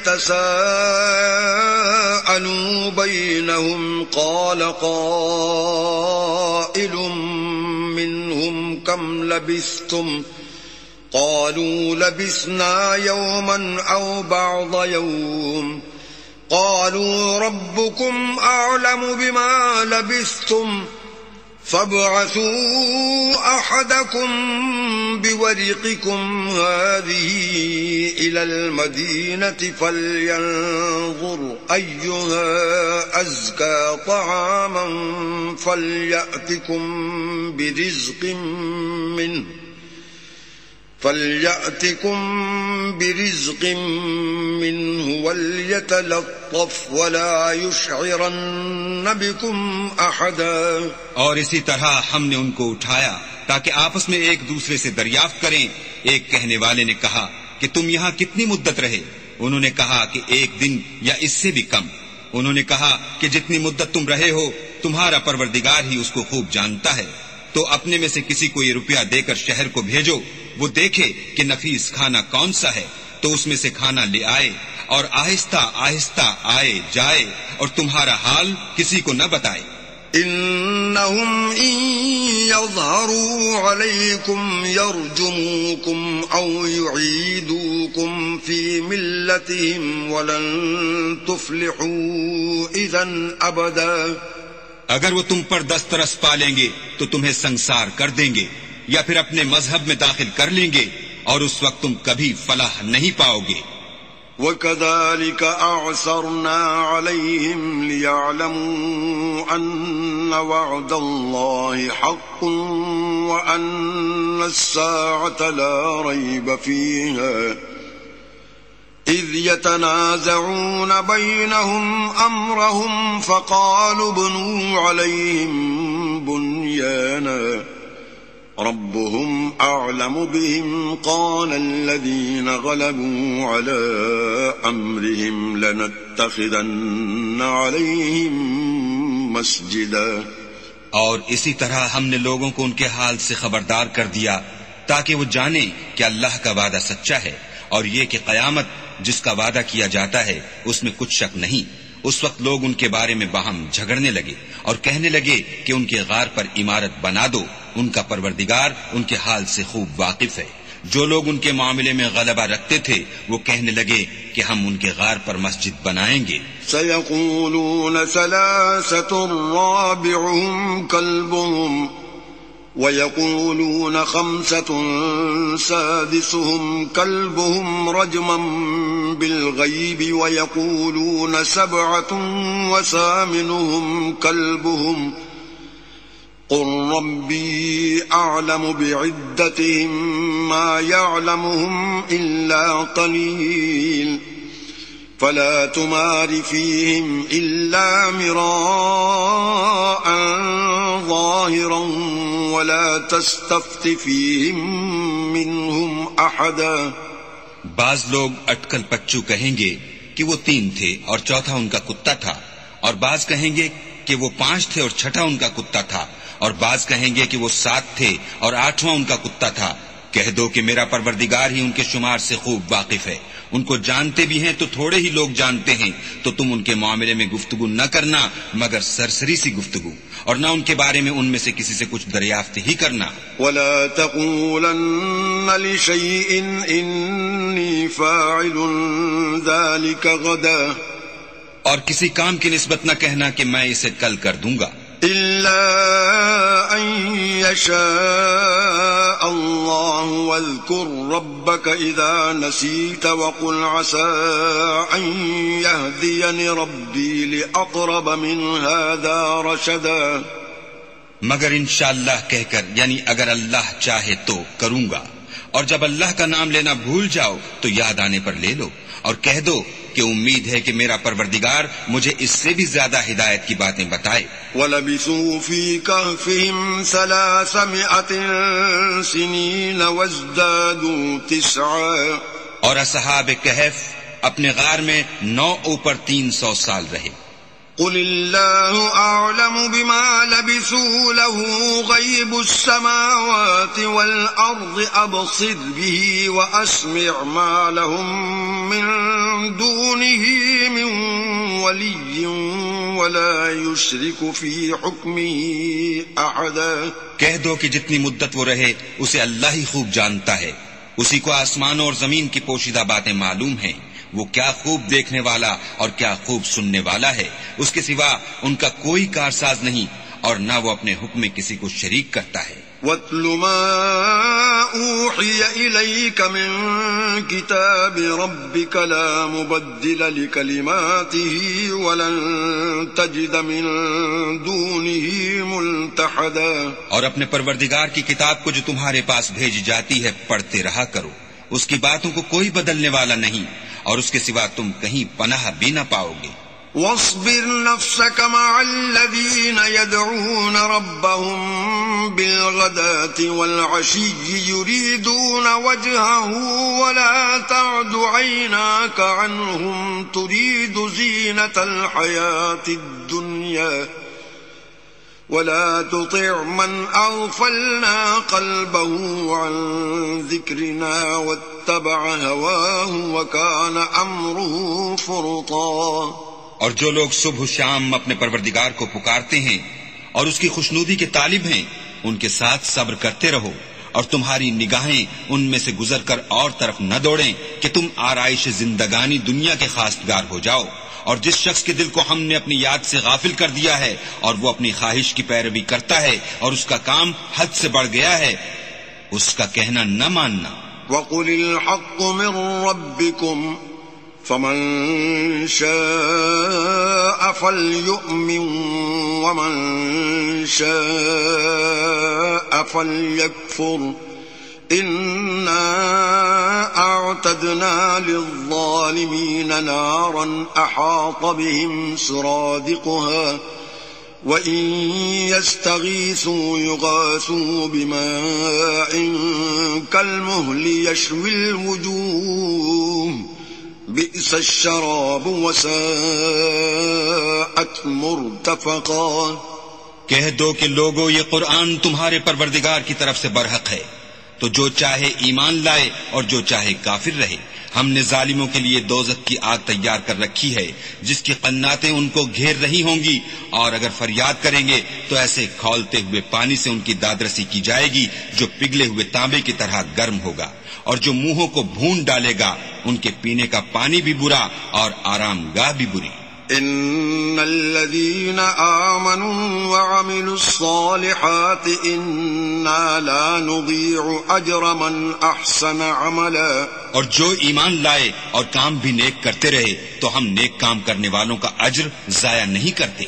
لِيَتَسَاءَلُوا بَيْنَهُمْ قَالَ قَائِلٌ مِّنْهُمْ كَمْ لَبِثْتُمْ قَالُوا لَبِثْنَا يَوْمًا أَوْ بَعْضَ يَوْمٍ قَالُوا رَبُّكُمْ أَعْلَمُ بِمَا لَبِثْتُمْ فابعثوا أحدكم بورقكم هذه إلى المدينة فلينظر أيها أزكى طعاما فليأتكم برزق منه فليأتكم برزق منه وليتلطف ولا يشعرن بكم أحدا. اور اسی طرح ہم نے ان کو اٹھایا تاکہ آپس میں ایک دوسرے سے دریافت کریں. ایک کہنے والے نے کہا کہ تم یہاں کتنی مدت رہے؟ انہوں نے کہا کہ ایک دن یا اس سے بھی کم. انہوں نے کہا کہ جتنی مدت تم رہے ہو تمہارا پروردگار ہی اس کو خوب جانتا ہے. تو اپنے میں سے کسی کو یہ روپیہ دے کر شہر کو بھیجو، وہ دیکھے کہ نفیس کھانا کون سا ہے تو اس میں سے کھانا لے آئے، اور آہستہ آہستہ آئے جائے اور تمہارا حال کسی کو نہ بتائے. انہم ان یظہروا علیکم یرجموکم او یعیدوکم فی ملتہم ولن تفلحوا اذن ابدا. اگر وہ تم پر دسترس پا لیں گے تو تمہیں سنسار کر دیں گے یا پھر اپنے مذہب میں داخل کر لیں گے، اور اس وقت تم کبھی فلاح نہیں پاؤ گے. وَكَذَلِكَ أَعْثَرْنَا عَلَيْهِمْ لِيَعْلَمُوا أَنَّ وَعْدَ اللَّهِ حَقٌّ وَأَنَّ السَّاعَةَ لَا رَيْبَ فِيهَا إِذْ يَتَنَازَعُونَ بَيْنَهُمْ أَمْرَهُمْ فَقَالُوا ابْنُوا عَلَيْهِمْ بُنْيَانًا ربهم أعلم بهم قال الذين غلبوا على أمرهم لنتخذن عليهم مسجدا. اور اسی طرح ہم نے لوگوں کو ان کے حال سے خبردار کر دیا تاکہ وہ جانیں کہ اللہ کا وعدہ سچا ہے، اور یہ کہ قیامت جس کا وعدہ کیا جاتا ہے اس میں کچھ شک نہیں. اس وقت لوگ ان کے بارے میں باہم جھگڑنے لگے اور کہنے لگے کہ ان کے غار پر عمارت بنا دو، ان کا پروردگار ان کے حال سے خوب واقف ہے. جو لوگ ان کے معاملے میں غلبہ رکھتے تھے وہ کہنے لگے کہ ہم ان کے غار پر مسجد بنائیں گے. سيقولون ثلاثة رابعهم كلبهم ويقولون خمسة سادسهم كلبهم رجما بالغيب ويقولون سبعة وثامنهم كلبهم قل ربي أعلم بعدتهم ما يعلمهم إلا قليل فلا تمار فيهم إلا مراء ظاهرا ولا تستفت فيهم منهم أحدا. بعض لوگ اٹکل پچو کہیں گے کہ وہ تین تھے اور چوتھا ان کا کتا تھا، اور بعض کہیں گے کہ وہ پانچ تھے اور چھٹا ان کا کتا تھا، اور بعض کہیں گے کہ وہ سات تھے اور آٹھواں ان کا کتا تھا. کہہ دو کہ میرا پروردگار ہی ان کے شمار سے خوب واقف ہے. ان کو جانتے بھی ہیں تو تھوڑے ہی لوگ جانتے ہیں، تو تم ان کے معاملے میں گفتگو نہ کرنا مگر سرسری سی گفتگو، اور نہ ان کے بارے میں ان میں سے کسی سے کچھ دریافت ہی کرنا. ولا تقولن لشيء إني فاعل ذلك غدا، اور کسی کام کی نسبت نہ کہنا کہ میں اسے کل کر دوں گا، إلا أن يشاء الله. واذكر ربك إذا نسيت وقل عسى أن يهديني ربي لأقرب من هذا رشدا. مگر انشاءاللہ کہہ کر، یعنی اگر اللہ چاہے تو کروں گا، اور جب اللہ کا نام لینا بھول جاؤ تو یاد آنے پر لے لو، اور کہہ دو کہ امید ہے کہ میرا پروردگار مجھے اس سے بھی زیادہ ہدایت کی باتیں بتائے. وَلَبِثُوا فِي كَهْفِهِمْ ثَلَاثَمِائَةٍ سِنِينَ وَازْدَادُوا تِسْعًا، اور اصحاب کہف اپنے غار میں نو اوپر تین سو سال رہے. قل اللہ اعلم بما لبثوا له غیب السماوات والارض ابصر به واسمع ما لهم من دونه من ولی ولا يشرك في حكمه احدا. کہہ دو کہ جتنی مدت وہ رہے اسے اللہ ہی خوب جانتا ہے، اسی کو آسمانوں اور زمین کی پوشیدہ باتیں معلوم ہیں. وہ کیا خوب دیکھنے والا اور کیا خوب سننے والا ہے، اس کے سوا ان کا کوئی کارساز نہیں، اور نہ وہ اپنے حکم میں کسی کو شریک کرتا ہے۔ وَاتْلُ مَا أُوحِيَ إِلَيْكَ مِن كِتَابِ رَبِّكَ لَا مُبَدِّلَ لِكَلِمَاتِهِ وَلَن تَجِدَ مِن دُونِهِ مُلْتَحَدًا۔ اور اپنے پروردگار کی کتاب کو جو تمہارے پاس بھیجی جاتی ہے پڑھتے رہا کرو، اس کی باتوں کو کوئی بدلنے والا نہیں، اور اس کے سوا تم کہیں پناہ بھی نہ پاؤ گے۔ واصبر نفسك مع الذين يدعون ربهم بالغداة والعشي يريدون وجهه ولا تعد عيناك عنهم تريد زينة الحياة الدنيا ولا تطع من أغفلنا قلبه عن ذكرنا واتبع هواه وكان أمره فرطا۔ اور جو لوگ صبح و شام اپنے پروردگار کو پکارتے ہیں اور اس کی خوشنودی کے طالب ہیں، ان کے ساتھ صبر کرتے رہو، اور تمہاری نگاہیں ان میں سے گزر کر اور طرف نہ دوڑیں کہ تم آرائش زندگانی دنیا کے خواستگار ہو جاؤ۔ اور جس شخص کے دل کو ہم نے اپنی یاد سے غافل کر دیا ہے اور وہ اپنی خواہش کی پیروی کرتا ہے اور اس کا کام حد سے بڑھ گیا ہے، اس کا کہنا نہ ماننا۔ وَقُلِ الْحَقُّ مِن رَّبِّكُمْ فَمَن شَاءَ فَلْيُؤْمِن وَمَن شَاءَ فَلْيَكْفُرْ إِنَّا أَعْتَدْنَا لِلظَّالِمِينَ نَارًا أَحَاطَ بِهِمْ سُرَادِقُهَا وَإِن يَسْتَغِيثُوا يُغَاثُوا بِمَاءٍ كَالْمُهْلِ يَشْوِي الْوُجُوهَ بئس الشراب وساءت مرتفقا۔ کہہ دو کہ لوگو یہ قرآن تمہارے پروردگار کی طرف سے برحق ہے، تو جو چاہے ایمان لائے اور جو چاہے کافر رہے۔ ہم نے ظالموں کے لیے دوزخ کی آگ تیار کر رکھی ہے جس کی قناتیں ان کو گھیر رہی ہوں گی، اور اگر فریاد کریں گے تو ایسے کھولتے ہوئے پانی سے ان کی دادرسی کی جائے گی جو پگھلے ہوئے تانبے کی طرح گرم ہوگا، اور جو منہوں کو بھون ڈالے گا ان کے پینے کا پانی بھی برا اور آرام گاہ بھی بری۔ ان الذين آمنوا وعملوا الصالحات انا لا نضيع اجر من احسن عملا۔ اور جو ایمان لائے اور کام بھی نیک کرتے رہے تو ہم نیک کام کرنے والوں کا اجر ضائع نہیں کرتے۔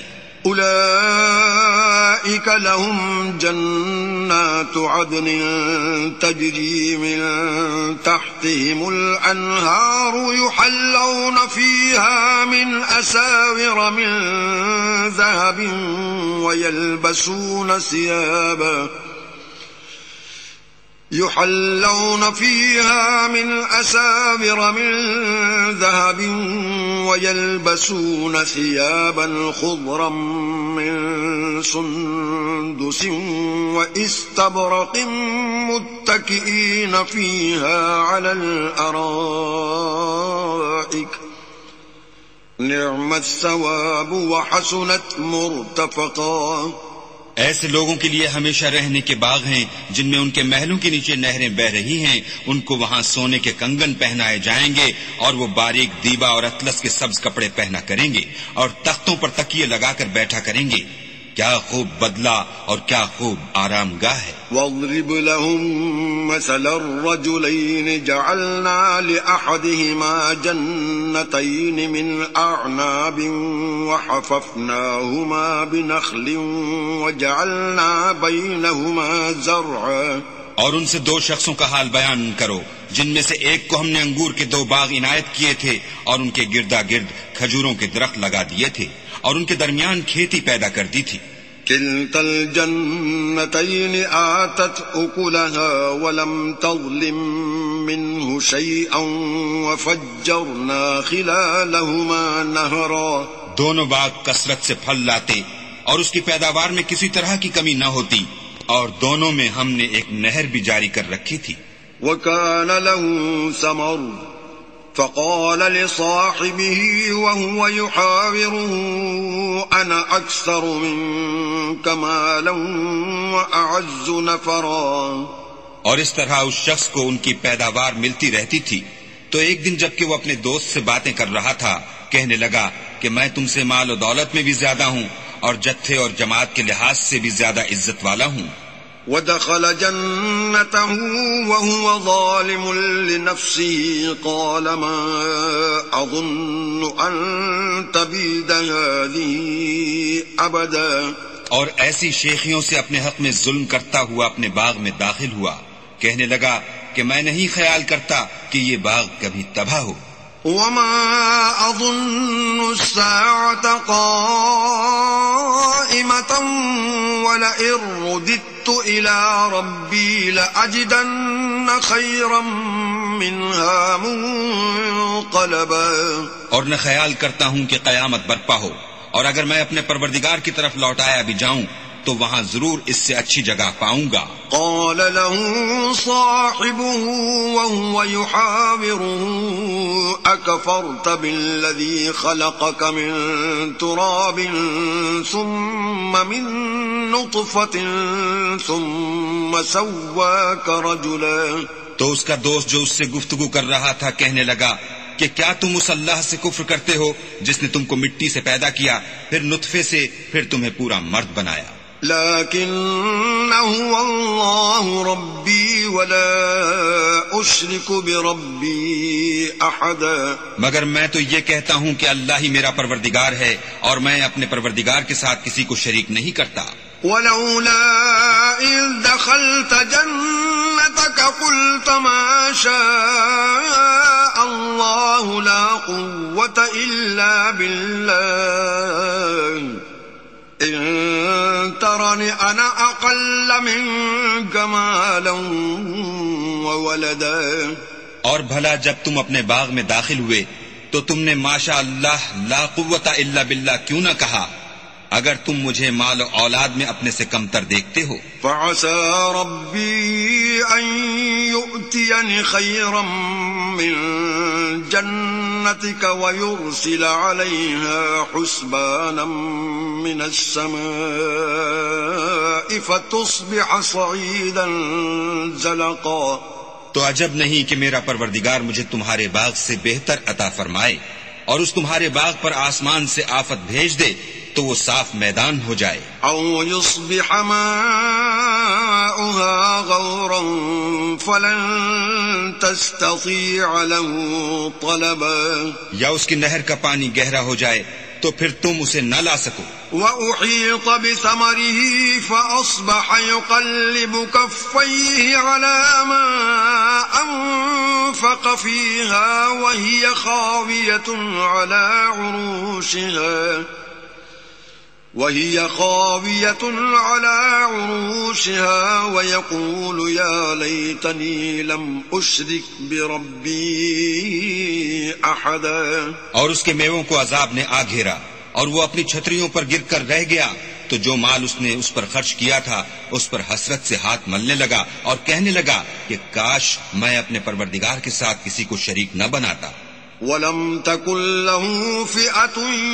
أولئك لهم جنات عدن تجري من تحتهم الأنهار يحلون فيها من أساور من ذهب ويلبسون ثيابا يحلون فيها من أساور من ذهب ويلبسون ثيابا خضرا من سندس واستبرق متكئين فيها على الأرائك نعم الثواب وحسنت مرتفقا۔ ایسے لوگوں کے لیے ہمیشہ رہنے کے باغ ہیں جن میں ان کے محلوں کے نیچے نہریں بہ رہی ہیں، ان کو وہاں سونے کے کنگن پہنائے جائیں گے اور وہ باریک دیبا اور اطلس کے سبز کپڑے پہنا کریں گے اور تختوں پر تکیے لگا کر بیٹھا کریں گے۔ کیا خوب بدلہ اور کیا خوب آرام گاہ ہے۔ واضرب لهم مثل الرجلين جعلنا لأحدهما جنتين من أعناب وحففناهما بنخل وجعلنا بينهما زرعا۔ اور ان سے دو شخصوں کا حال بیان کرو جن میں سے ایک کو ہم نے انگور کے دو باغ عنایت کیے تھے اور ان کے گردا گرد کھجوروں کے درخت لگا دیے تھے اور ان کے درمیان کھیتی پیدا کر دی تھی۔ كلتا الجنتين آتت أكلها ولم تظلم منه شيئا وفجرنا خلالهما نهرا۔ دونوں باغ کثرت سے پھل لاتے اور اس کی پیداوار میں کسی طرح کی کمی نہ ہوتی، اور دونوں میں ہم نے ایک نہر بھی جاری کر رکھی تھی۔ وكان له ثمر فقال لصاحبه وهو يحاوره أنا أكثر منك مالا وأعز نفرا۔ اور اس طرح اس شخص کو ان کی پیداوار ملتی رہتی تھی، تو ایک دن جب کہ وہ اپنے دوست سے باتیں کر رہا تھا کہنے لگا کہ میں تم سے مال و دولت میں بھی زیادہ ہوں اور جتھے اور جماعت کے لحاظ سے بھی زیادہ عزت والا ہوں. ودخل جنته وهو ظالم لنفسه قال ما أظن أن تبيد هذه أبدا. اور ایسی شیخیوں سے اپنے حق میں ظلم کرتا ہوا اپنے باغ میں داخل ہوا. کہنے لگا کہ میں نہیں خیال کرتا کہ یہ باغ کبھی تباہ ہو. وما أظن الساعة قائمة ولئن رددت إلى ربي لأجدن خيرا منها منقلبا. اور نہ خیال کرتا ہوں کہ قیامت برپا ہو، اور اگر میں اپنے پروردگار کی طرف لوٹایا بھی جاؤں تو وہاں ضرور اس سے اچھی جگہ پاؤں گا. قال له صاحبه وهو يحاوره أكفرت بالذي خلقك من تراب ثم من نطفة ثم سواك رجلا. تو اس کا دوست جو اس سے گفتگو کر رہا تھا کہنے لگا کہ کیا تم اس اللہ سے کفر کرتے ہو جس نے تم کو مٹی سے پیدا کیا، پھر نطفے سے، پھر تمہیں پورا مرد بنایا. لكن هو الله ربي ولا أشرك بربي أحدا. مگر میں تو یہ کہتا ہوں کہ اللہ ہی میرا پروردگار ہے اور میں اپنے پروردگار کے ساتھ کسی کو شریک نہیں کرتا. ولولا إذ دخلت جنتك قلت ما شاء الله لا قوة إلا بالله إن ترني أنا أقل منك مالا وولدا. اور بھلا جب تم اپنے باغ میں داخل ہوئے تو تم نے ماشاء اللہ لا قوت الا باللہ کیوں نہ کہا اگر تم مجھے مال و اولاد میں اپنے سے کمتر دیکھتے ہو؟ فعسى ربي أن يؤتيني خيرا من جنتك ويرسل عليها حسبانا من السماء فتصبح صعيدا زلقا. تو عجب نہیں کہ میرا پروردگار مجھے تمہارے باغ سے بہتر عطا فرمائے اور اس تمہارے باغ پر آسمان سے آفت بھیج دے تو وہ صاف میدان ہو جائے. او يصبح ماؤها غورا فلن تستطيع له طلبا. یا اس کی نہر کا پانی گہرا ہو جائے تو پھر تم اسے نہ لا سکو. وأحيط بثمره فأصبح يقلب كفيه على ما أنفق فيها وهي خاوية على عروشها وهي خاوية على عروشها ويقول يا ليتني لم أشرك بربي أحدا. اور اس کے میووں کو عذاب نے آ گھیرا اور وہ اپنی چھتریوں پر گر کر رہ گیا تو جو مال اس نے اس پر خرچ کیا تھا اس پر حسرت سے ہاتھ ملنے لگا اور کہنے لگا کہ کاش میں اپنے پروردگار کے ساتھ کسی کو شریک نہ بناتا. وَلَمْ تَكُنْ لَهُ فِئَةٌ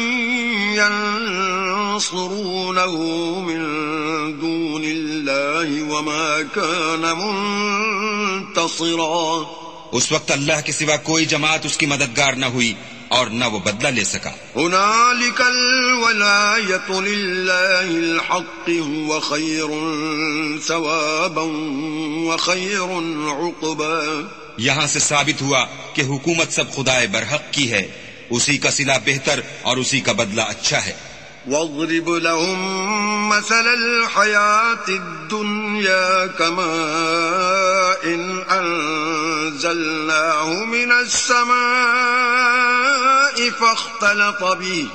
يَنصُرُونَهُ مِن دُونِ اللَّهِ وَمَا كَانَ مُنتَصِرًا. اس وقت اللہ کے سوا کوئی جماعت اس کی مددگار نہ ہوئی اور نہ وہ بدلہ لے سکا. هُنَالِكَ الْوَلَایَةُ لِلَّهِ الْحَقِّ هُوَ خَيْرٌ ثَوَابًا وَخَيْرٌ عُقْبًا. یہاں سے ثابت ہوا کہ حکومت سب خدائے برحق کی ہے، اسی کا صلہ بہتر اور اسی کا بدلہ اچھا ہے. وَاضْرِبْ لَهُم مَّثَلَ الْحَيَاةِ الدُّنْيَا كَمَاءٍ أَنزَلْنَاهُ مِنَ السَّمَاءِ فَاخْتَلَطَ بِهِ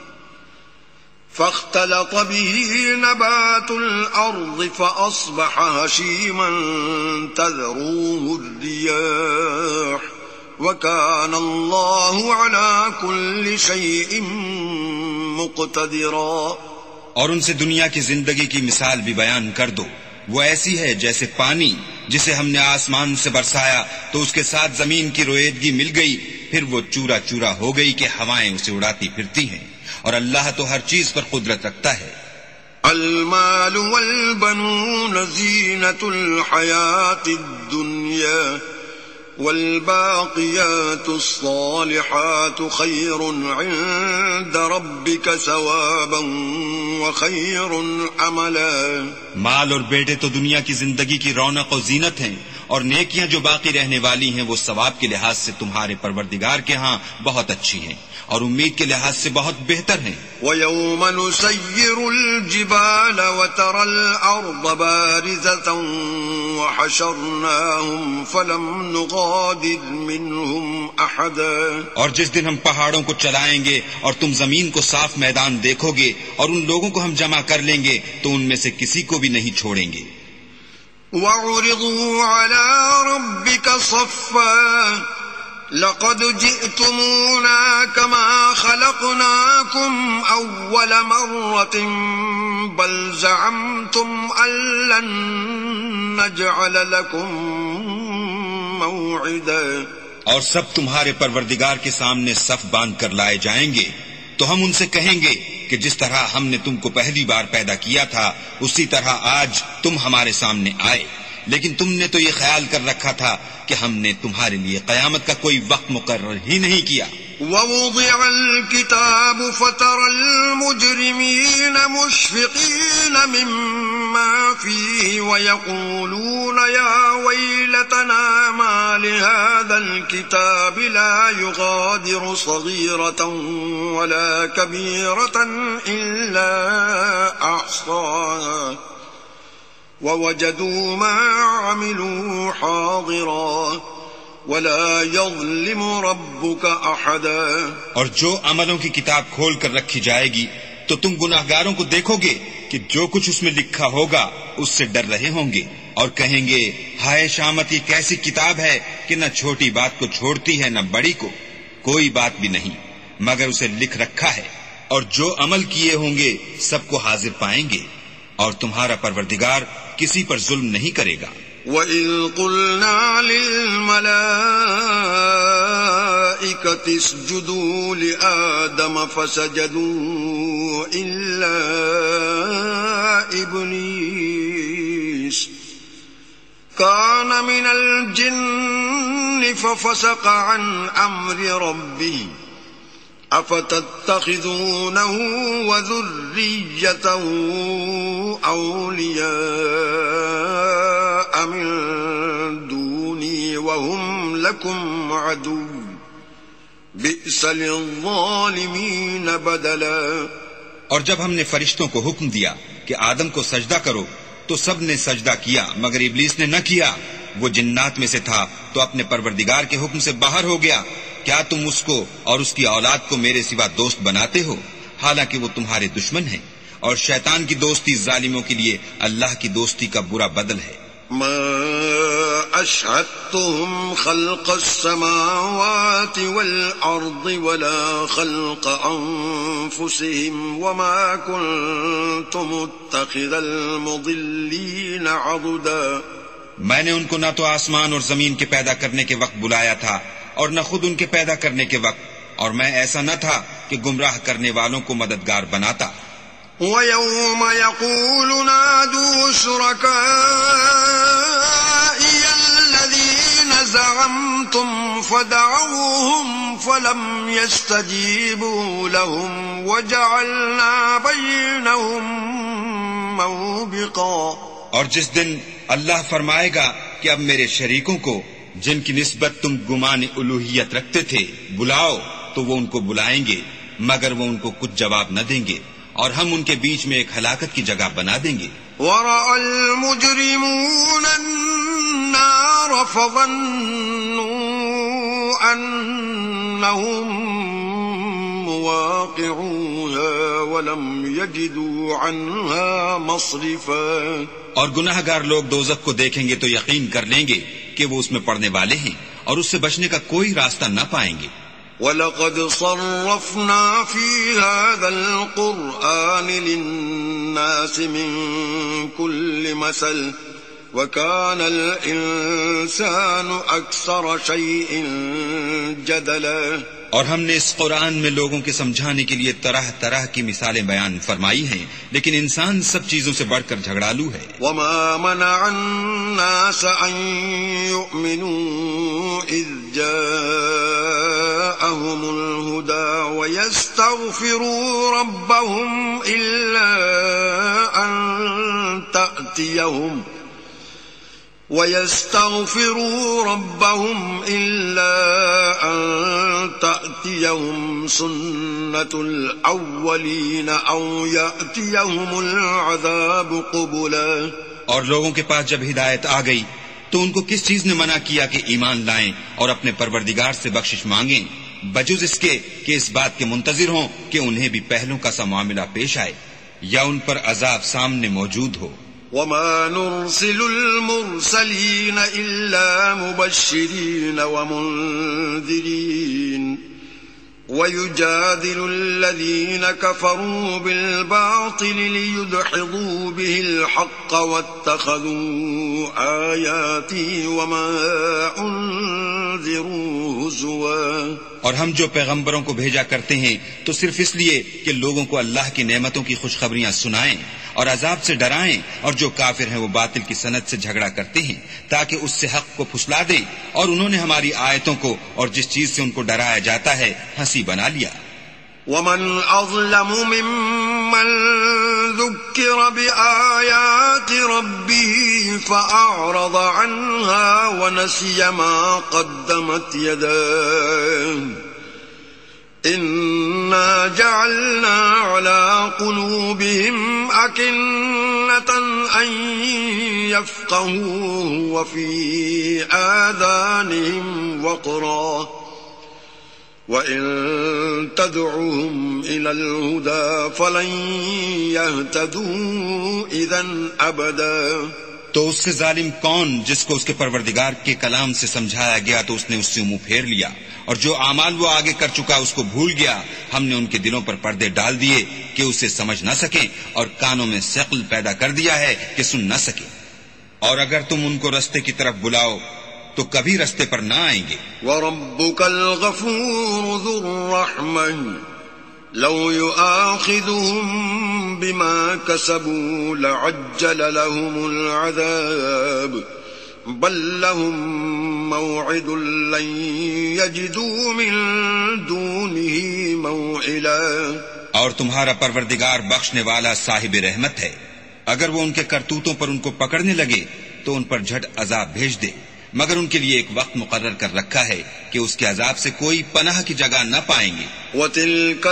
فاختلط به نبات الأرض فأصبح هشيما تذروه الرياح وكان الله على كل شيء مقتدرا. اور ان سے دنیا کی زندگی کی مثال بھی بیان کر دو. وہ ایسی ہے جیسے پانی جسے ہم نے آسمان سے برسایا تو اس کے ساتھ زمین کی رویدگی مل گئی، پھر وہ چورا چورا ہو گئی کہ ہوائیں اسے اڑاتی پھرتی ہیں، اور اللہ تو ہر چیز پر قدرت رکھتا ہے. المال والبنون زینة الحیاة الدنیا والباقيات الصالحات خير عند ربك ثوابا وخير عملا. مال اور بیٹے تو دنیا کی زندگی کی رونق و زینت ہیں، اور نیکیاں جو باقی رہنے والی ہیں وہ ثواب کے لحاظ سے تمہارے پروردگار کے ہاں بہت اچھی ہیں اور امید کے لحاظ سے بہت بہتر ہیں. وَيَوْمَ نُسَيِّرُ الْجِبَالَ وَتَرَى الْأَرْضَ بَارِزَةً وَحَشَرْنَاهُمْ فَلَمْ نُغَادِرْ مِنْهُمْ أَحَدًا. اور جس دن ہم پہاڑوں کو چلائیں گے اور تم زمین کو صاف میدان دیکھو گے اور ان لوگوں کو ہم جمع کر لیں گے تو ان میں سے کسی کو بھی نہیں چھوڑیں گے. وَعُرِضُوا عَلَى رَبِّكَ صَفًّا لَقَدْ جِئْتُمُونَا كَمَا خَلَقْنَاكُمْ أَوَّلَ مَرَّةٍ بَلْ زَعَمْتُمْ أَن لَّن نَّجْعَلَ لَكُم مَّوْعِدًا. اور سب تمہارے پروردگار کے سامنے صف باندھ کر لائے جائیں گے تو ہم ان سے کہیں گے کہ جس طرح ہم نے تم کو پہلی بار پیدا کیا تھا اسی طرح آج تم ہمارے سامنے آئے، لیکن تم نے تو یہ خیال کر رکھا تھا کہ ہم نے تمہارے لیے قیامت کا کوئی وقت مقرر ہی نہیں کیا. وَوُضِعَ الْكِتَابُ فَتَرَى الْمُجْرِمِينَ مُشْفِقِينَ مِمَّا فِيهِ وَيَقُولُونَ يَا وَيْلَتَنَا مَا لِهَذَا الْكِتَابِ لَا يُغَادِرُ صَغِيرَةً وَلَا كَبِيرَةً إِلَّا أَحْصَاهَا وَوَجَدُوا مَا عَمِلُوا حَاضِرًا وَلَا يَظْلِمُ رَبُّكَ أَحَدًا. اور جو عملوں کی کتاب کھول کر رکھی جائے گی تو تم گناہگاروں کو دیکھو گے کہ جو کچھ اس میں لکھا ہوگا اس سے ڈر رہے ہوں گے اور کہیں گے ہائے شامت، یہ کیسی کتاب ہے کہ نہ چھوٹی بات کو چھوڑتی ہے نہ بڑی کو. کوئی بات بھی نہیں مگر اسے لکھ رکھا ہے، اور جو عمل کیے ہوں گے سب کو حاضر پائیں گے، اور تمہارا پروردگار کسی پر ظلم نہیں کرے گا. وَإِذْ قُلْنَا لِلْمَلَائِكَةِ اسْجُدُوا لِآدَمَ فَسَجَدُوا إِلَّا إِبْلِيسَ كَانَ مِنَ الْجِنِّ فَفَسَقَ عَنْ أَمْرِ رَبِّهِ أَفَتَتَّخِذُونَهُ وَذُرِّيَّتَهُ أَوْلِيَاءَ مِن دُونِي وَهُمْ لَكُمْ عَدُوٌّ بِئْسَ لِلظَّالِمِينَ بَدَلًا. اور جب ہم نے فرشتوں کو حکم دیا کہ آدم کو سجدہ کرو تو سب نے سجدہ کیا مگر ابلیس نے نہ کیا. وہ جنات میں سے تھا تو اپنے پروردگار کے حکم سے باہر ہو گیا. کیا تم اس کو اور اس کی اولاد کو میرے سوا دوست بناتے ہو حالانکہ وہ تمہارے دشمن ہیں، اور شیطان کی دوستی ظالموں کے لیے اللہ کی دوستی کا برا بدل ہے. ما أشهدتهم خلق السماوات والأرض ولا خلق أنفسهم وما كنت متخذ المضلين عضدا. میں نے ان کو نہ تو آسمان اور زمین کے پیدا کرنے کے وقت بلایا تھا اور نہ خود ان کے پیدا کرنے کے وقت، اور میں ایسا نہ تھا کہ گمراہ کرنے والوں کو مددگار بناتا. وَيَوْمَ يَقُولُ نَادُوا شُرَكَائِيَ الَّذِينَ زَعَمْتُمْ فَدَعَوْهُمْ فَلَمْ يَسْتَجِيبُوا لَهُمْ وَجَعَلْنَا بَيْنَهُمْ مَوْبِقًا. اور جس دن اللہ فرمائے گا کہ اب میرے شریکوں کو جن کی نسبت تم گمان الوہیت رکھتے تھے بلاؤ، تو وہ ان کو بلائیں گے مگر وہ ان کو کچھ جواب نہ دیں گے، اور ہم ان کے بیچ میں ایک ہلاکت کی جگہ بنا دیں گے. وَرَأَى الْمُجْرِمُونَ النَّارَ فَظَنُّوا أَنَّهُمْ مُوَاقِعُوهَا وَلَمْ يَجِدُوا عَنْهَا مَصْرِفًا. اور گناہ گار لوگ دوزخ کو دیکھیں گے تو یقین کر لیں گے کہ وہ اس میں پڑنے والے ہیں اور اس سے بچنے کا کوئی راستہ نہ پائیں گے. وَلَقَدْ صَرَّفْنَا فِي هَذَا الْقُرْآنِ لِلنَّاسِ مِنْ كُلِّ مَثَلٍ وكان الإنسان أكثر شيء جدلا. اور ہم نے اس قرآن میں لوگوں کے سمجھانے کے لیے طرح طرح کی مثالیں بیان فرمائی ہیں، لیکن انسان سب چیزوں سے بڑھ کر جھگڑالو ہے. وما منع الناس أن يؤمنوا إذ جاءهم الهدى ويستغفروا ربهم إلا أن تأتيهم وَيَسْتَغْفِرُوا رَبَّهُمْ إِلَّا أَن تَأْتِيَهُمْ سُنَّةُ الْأَوَّلِينَ أَوْ يَأْتِيَهُمُ الْعَذَابُ قُبُلًا. اور لوگوں کے پاس جب ہدایت آ گئی تو ان کو کس چیز نے منع کیا کہ ایمان لائیں اور اپنے پروردگار سے بخشش مانگیں، بجز اس کے کہ اس بات کے منتظر ہوں کہ انہیں بھی پہلوں کا سا معاملہ پیش آئے یا ان پر عذاب سامنے موجود ہو. وما نرسل المرسلين إلا مبشرين ومنذرين ويجادل الذين كفروا بالباطل ليدحضوا به الحق واتخذوا آياتي وما أنذروا هزوا. اور ہم جو پیغمبروں کو بھیجا کرتے ہیں تو صرف اس لیے کہ لوگوں کو اللہ کی نعمتوں کی خوشخبریاں سنائیں اور عذاب سے ڈرائیں، اور جو کافر ہیں وہ باطل کی سند سے جھگڑا کرتے ہیں تاکہ اس سے حق کو پھسلا دیں، اور انہوں نے ہماری آیتوں کو اور جس چیز سے ان کو ڈرایا جاتا ہے ہنسی بنا لیا. ومن أظلم ممن ذكر بآيات ربه فأعرض عنها ونسي ما قدمت يداه إنا جعلنا على قلوبهم أكنة أن يفقهوه وفي آذانهم وقرا وَإِن تَدْعُهُمْ إِلَى الْهُدَى فَلَن يَهْتَدُوا إِذًا أَبَدًا. تو اس سے ظالم کون جس کو اس کے پروردگار کے کلام سے سمجھایا گیا تو اس نے اس سے منہ پھیر لیا، اور جو اعمال وہ آگے کر چکا اس کو بھول گیا. ہم نے ان کے دلوں پر پردے ڈال دیے کہ اسے سمجھ نہ سکیں، اور کانوں میں ثقل پیدا کر دیا ہے کہ سن نہ سکیں. اور اگر تم ان کو رستے کی طرف بلاؤ تو کبھی رستے پر نہ آئیں گے. وَرَبُّكَ الْغَفُورُ ذُو الرَّحْمَةِ لَوْ يُؤَاخِذُهُم بِمَا كَسَبُوا لَعَجَّلَ لَهُمُ الْعَذَابَ بَل لَّهُم مَّوْعِدٌ لَّن يَجِدُوا مِن دُونِهِ مَوْعِلًا. اور تمہارا پروردگار بخشنے والا صاحب رحمت ہے، اگر وہ ان کے کرتوتوں پر ان کو پکڑنے لگے تو ان پر جھٹ عذاب بھیج دے، مگر ان کے لیے ایک وقت مقرر کر رکھا ہے کہ اس کے عذاب سے کوئی پناہ کی جگہ نہ پائیں گے. وَتِلْكَ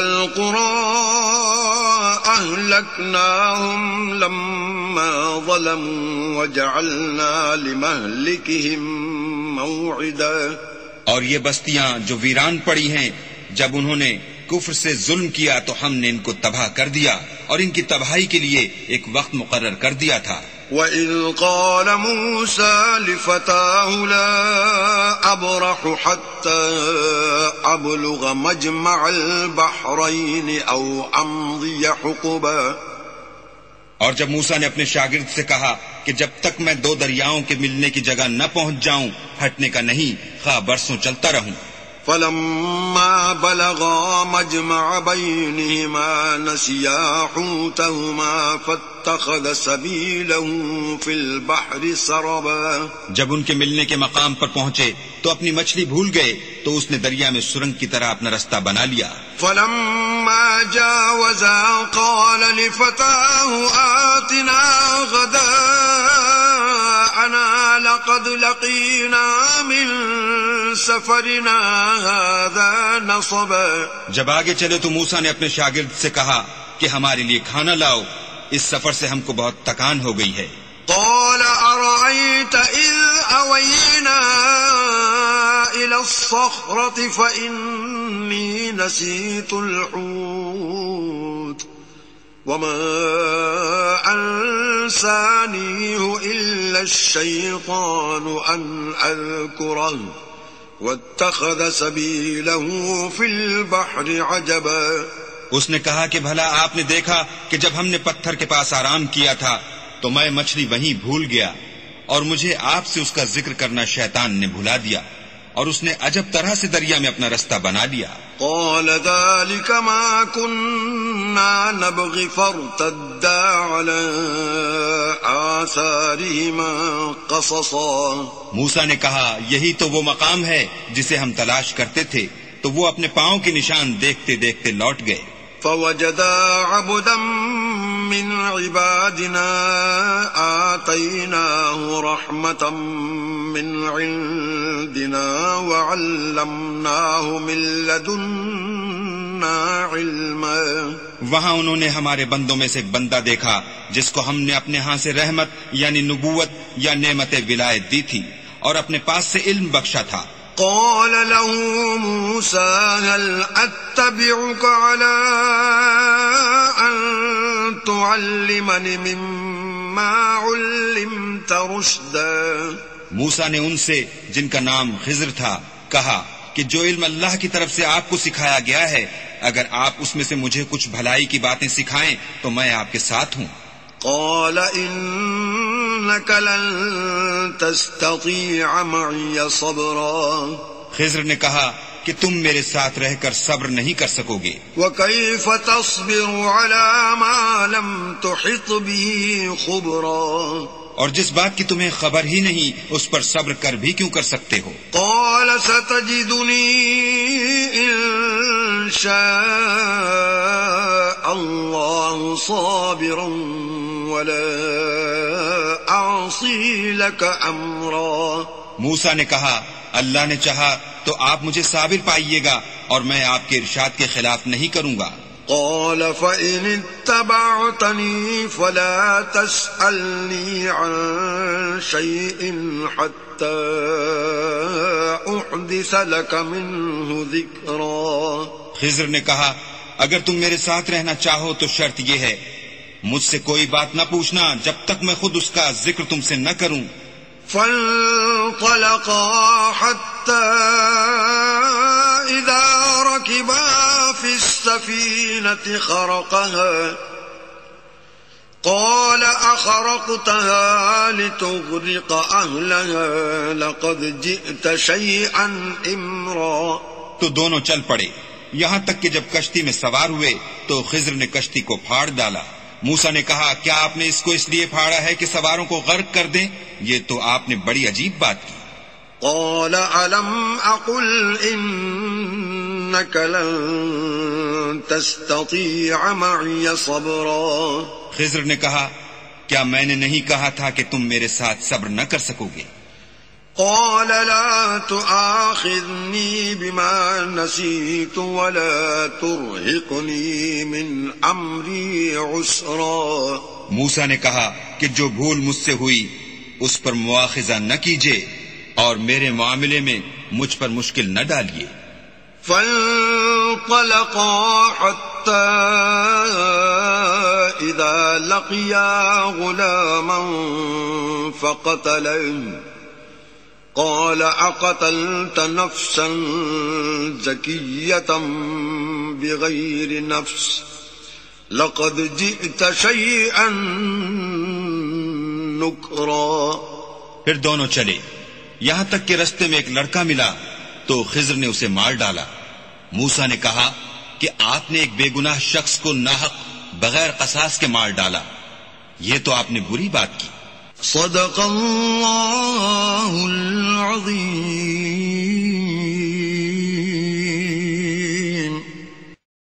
الْقُرَىٰ أَهْلَكْنَاهُمْ لَمَّا ظَلَمُوا وَجَعَلْنَا لِمَهْلِكِهِمْ مَوْعِدًا. اور یہ بستیاں جو ویران پڑی ہیں، جب انہوں نے کفر سے ظلم کیا تو ہم نے ان کو تباہ کر دیا اور ان کی تباہی کے لیے ایک وقت مقرر کر دیا تھا. وَإِذْ قَالَ مُوسَى لِفَتَاهُ لَا أَبْرَحُ حَتَّى أَبْلُغَ مَجْمَعَ الْبَحْرَيْنِ أَوْ أَمْضِيَ حُقُبًا. اور جب موسیٰ نے اپنے شاگرد سے کہا کہ جب تک میں دو دریاؤں کے ملنے کی جگہ نہ پہنچ جاؤں ہٹنے کا نہیں، خواہ برسوں چلتا رہوں. فَلَمَّا بَلَغَا مَجْمَعَ بَيْنِهِمَا نَسِيَا حُوتَهُمَا فَاتَّخَذَ سَبِيلَهُ فِي الْبَحْرِ سَرَبًا. جب ان کے ملنے کے مقام پر پہنچے تو اپنی مچھلی بھول گئے تو اس نے دریا میں سرنگ کی طرح اپنا رستہ بنا لیا. فَلَمَّا جَاوَزَا قَالَ لِفَتَاهُ آتِنَا غَدَاءَنَا لَقَدْ لَقِينَا مِن سَفَرِنَا هَذَا نَصَبًا. جب آگے چلے تو موسیٰ نے اپنے شاگرد سے کہا کہ ہمارے لیے کھانا لاؤ، اس سفر سے ہم کو بہت تکان ہو گئی ہے. قال أرأيت إذ أوينا إلى الصخرة فإني نسيت الحوت وما أنسانيه إلا الشيطان أن أذكره واتخذ سبيله في البحر عجبا. اس نے کہا کہ بھلا آپ نے دیکھا کہ جب ہم نے پتھر کے پاس آرام کیا تھا تو میں مچھلی وہیں بھول گیا اور مجھے آپ سے اس کا ذکر کرنا شیطان نے بھلا دیا اور اس نے عجب طرح سے دریا میں اپنا رستہ بنا لیا. قال ذلك ما كنا نبغي فارتدا على آثارهما قصصا. موسیٰ نے کہا یہی تو وہ مقام ہے جسے ہم تلاش کرتے تھے، تو وہ اپنے پاؤں کے نشان دیکھتے دیکھتے لوٹ گئے. فوجدا عبدا من عبادنا آتيناه رحمة من عندنا وعلمناه من لدنا علما. وہاں انہوں نے ہمارے بندوں میں سے ایک بندہ دیکھا جس کو ہم نے اپنے ہاں سے رحمت یعنی نبوت یا نعمت ولایت دی تھی اور اپنے پاس سے علم بخشا تھا. قال له موسى هل أتبعك على أن تعلمني مما علمت رشدا. موسیٰ نے ان سے جن کا نام خضر تھا کہا کہ جو علم اللہ کی طرف سے آپ کو سکھایا گیا ہے اگر آپ اس میں سے مجھے کچھ بھلائی کی باتیں سکھائیں تو میں آپ کے ساتھ ہوں. قال إنك لن تستطيع معي صبرا. خضر نے کہا کہ تم میرے ساتھ رہ کر صبر نہیں کر سکو گے. وكيف تصبر على ما لم تحط به خبرا. اور جس بات کی تمہیں خبر ہی نہیں اس پر صبر کر بھی کیوں کر سکتے ہو. قال ستجدني إن شاء الله صابرا ولا أعصي لك أمرا. موسیٰ نے کہا اللہ نے چاہا تو آپ مجھے صابر پائیے گا اور میں آپ کے ارشاد کے خلاف نہیں کروں گا. قال فإن اتبعتني فلا تسألني عن شيء حتى أحدث لك منه ذكرا. خضر نے کہا اگر تم میرے ساتھ رہنا چاہو تو شرط یہ ہے مجھ سے کوئی بات نہ پوچھنا جب تک میں خود اس کا ذکر تم سے نہ کروں. فانطلقا حتى إذا ركبا في السفينة خرقها قال أخرقتها لتغرق أهلها لقد جئت شيئا إمرا. تو دونوں چل پڑے یہاں تک کہ جب کشتی میں سوار ہوئے تو خضر نے کشتی کو پھاڑ ڈالا. موسیٰ نے کہا کیا آپ نے اس کو اس لیے پھاڑا ہے کہ سواروں کو غرق کر دیں؟ یہ تو آپ نے بڑی عجیب بات کی. قال ألم أقل إنك لن تستطيع معي صبرا. خضر نے کہا کیا میں نے نہیں کہا تھا کہ تم میرے ساتھ صبر نہ کر سکو گے؟ قال لا تؤاخذني بما نسيت ولا ترهقني من أمري عسرا. موسیٰ نے کہا کہ جو بھول مجھ سے ہوئی اس پر مواخذہ نہ کیجیے اور میرے معاملے میں مجھ پر مشکل نہ ڈالیے. فانطلقا حتى إذا لقيا غلاما فقتله قال أقتلت نفسا زكية بغير نفس لقد جئت شيئا نكرا. پھر دونوں چلے یہاں تک کہ رستے میں ایک لڑکا ملا تو خضر نے اسے مار ڈالا. موسیٰ نے کہا کہ آپ نے ایک بے گناہ شخص کو ناحق بغیر قصاص کے مار ڈالا، یہ تو آپ نے بری بات کی. صدق اللہ العظیم.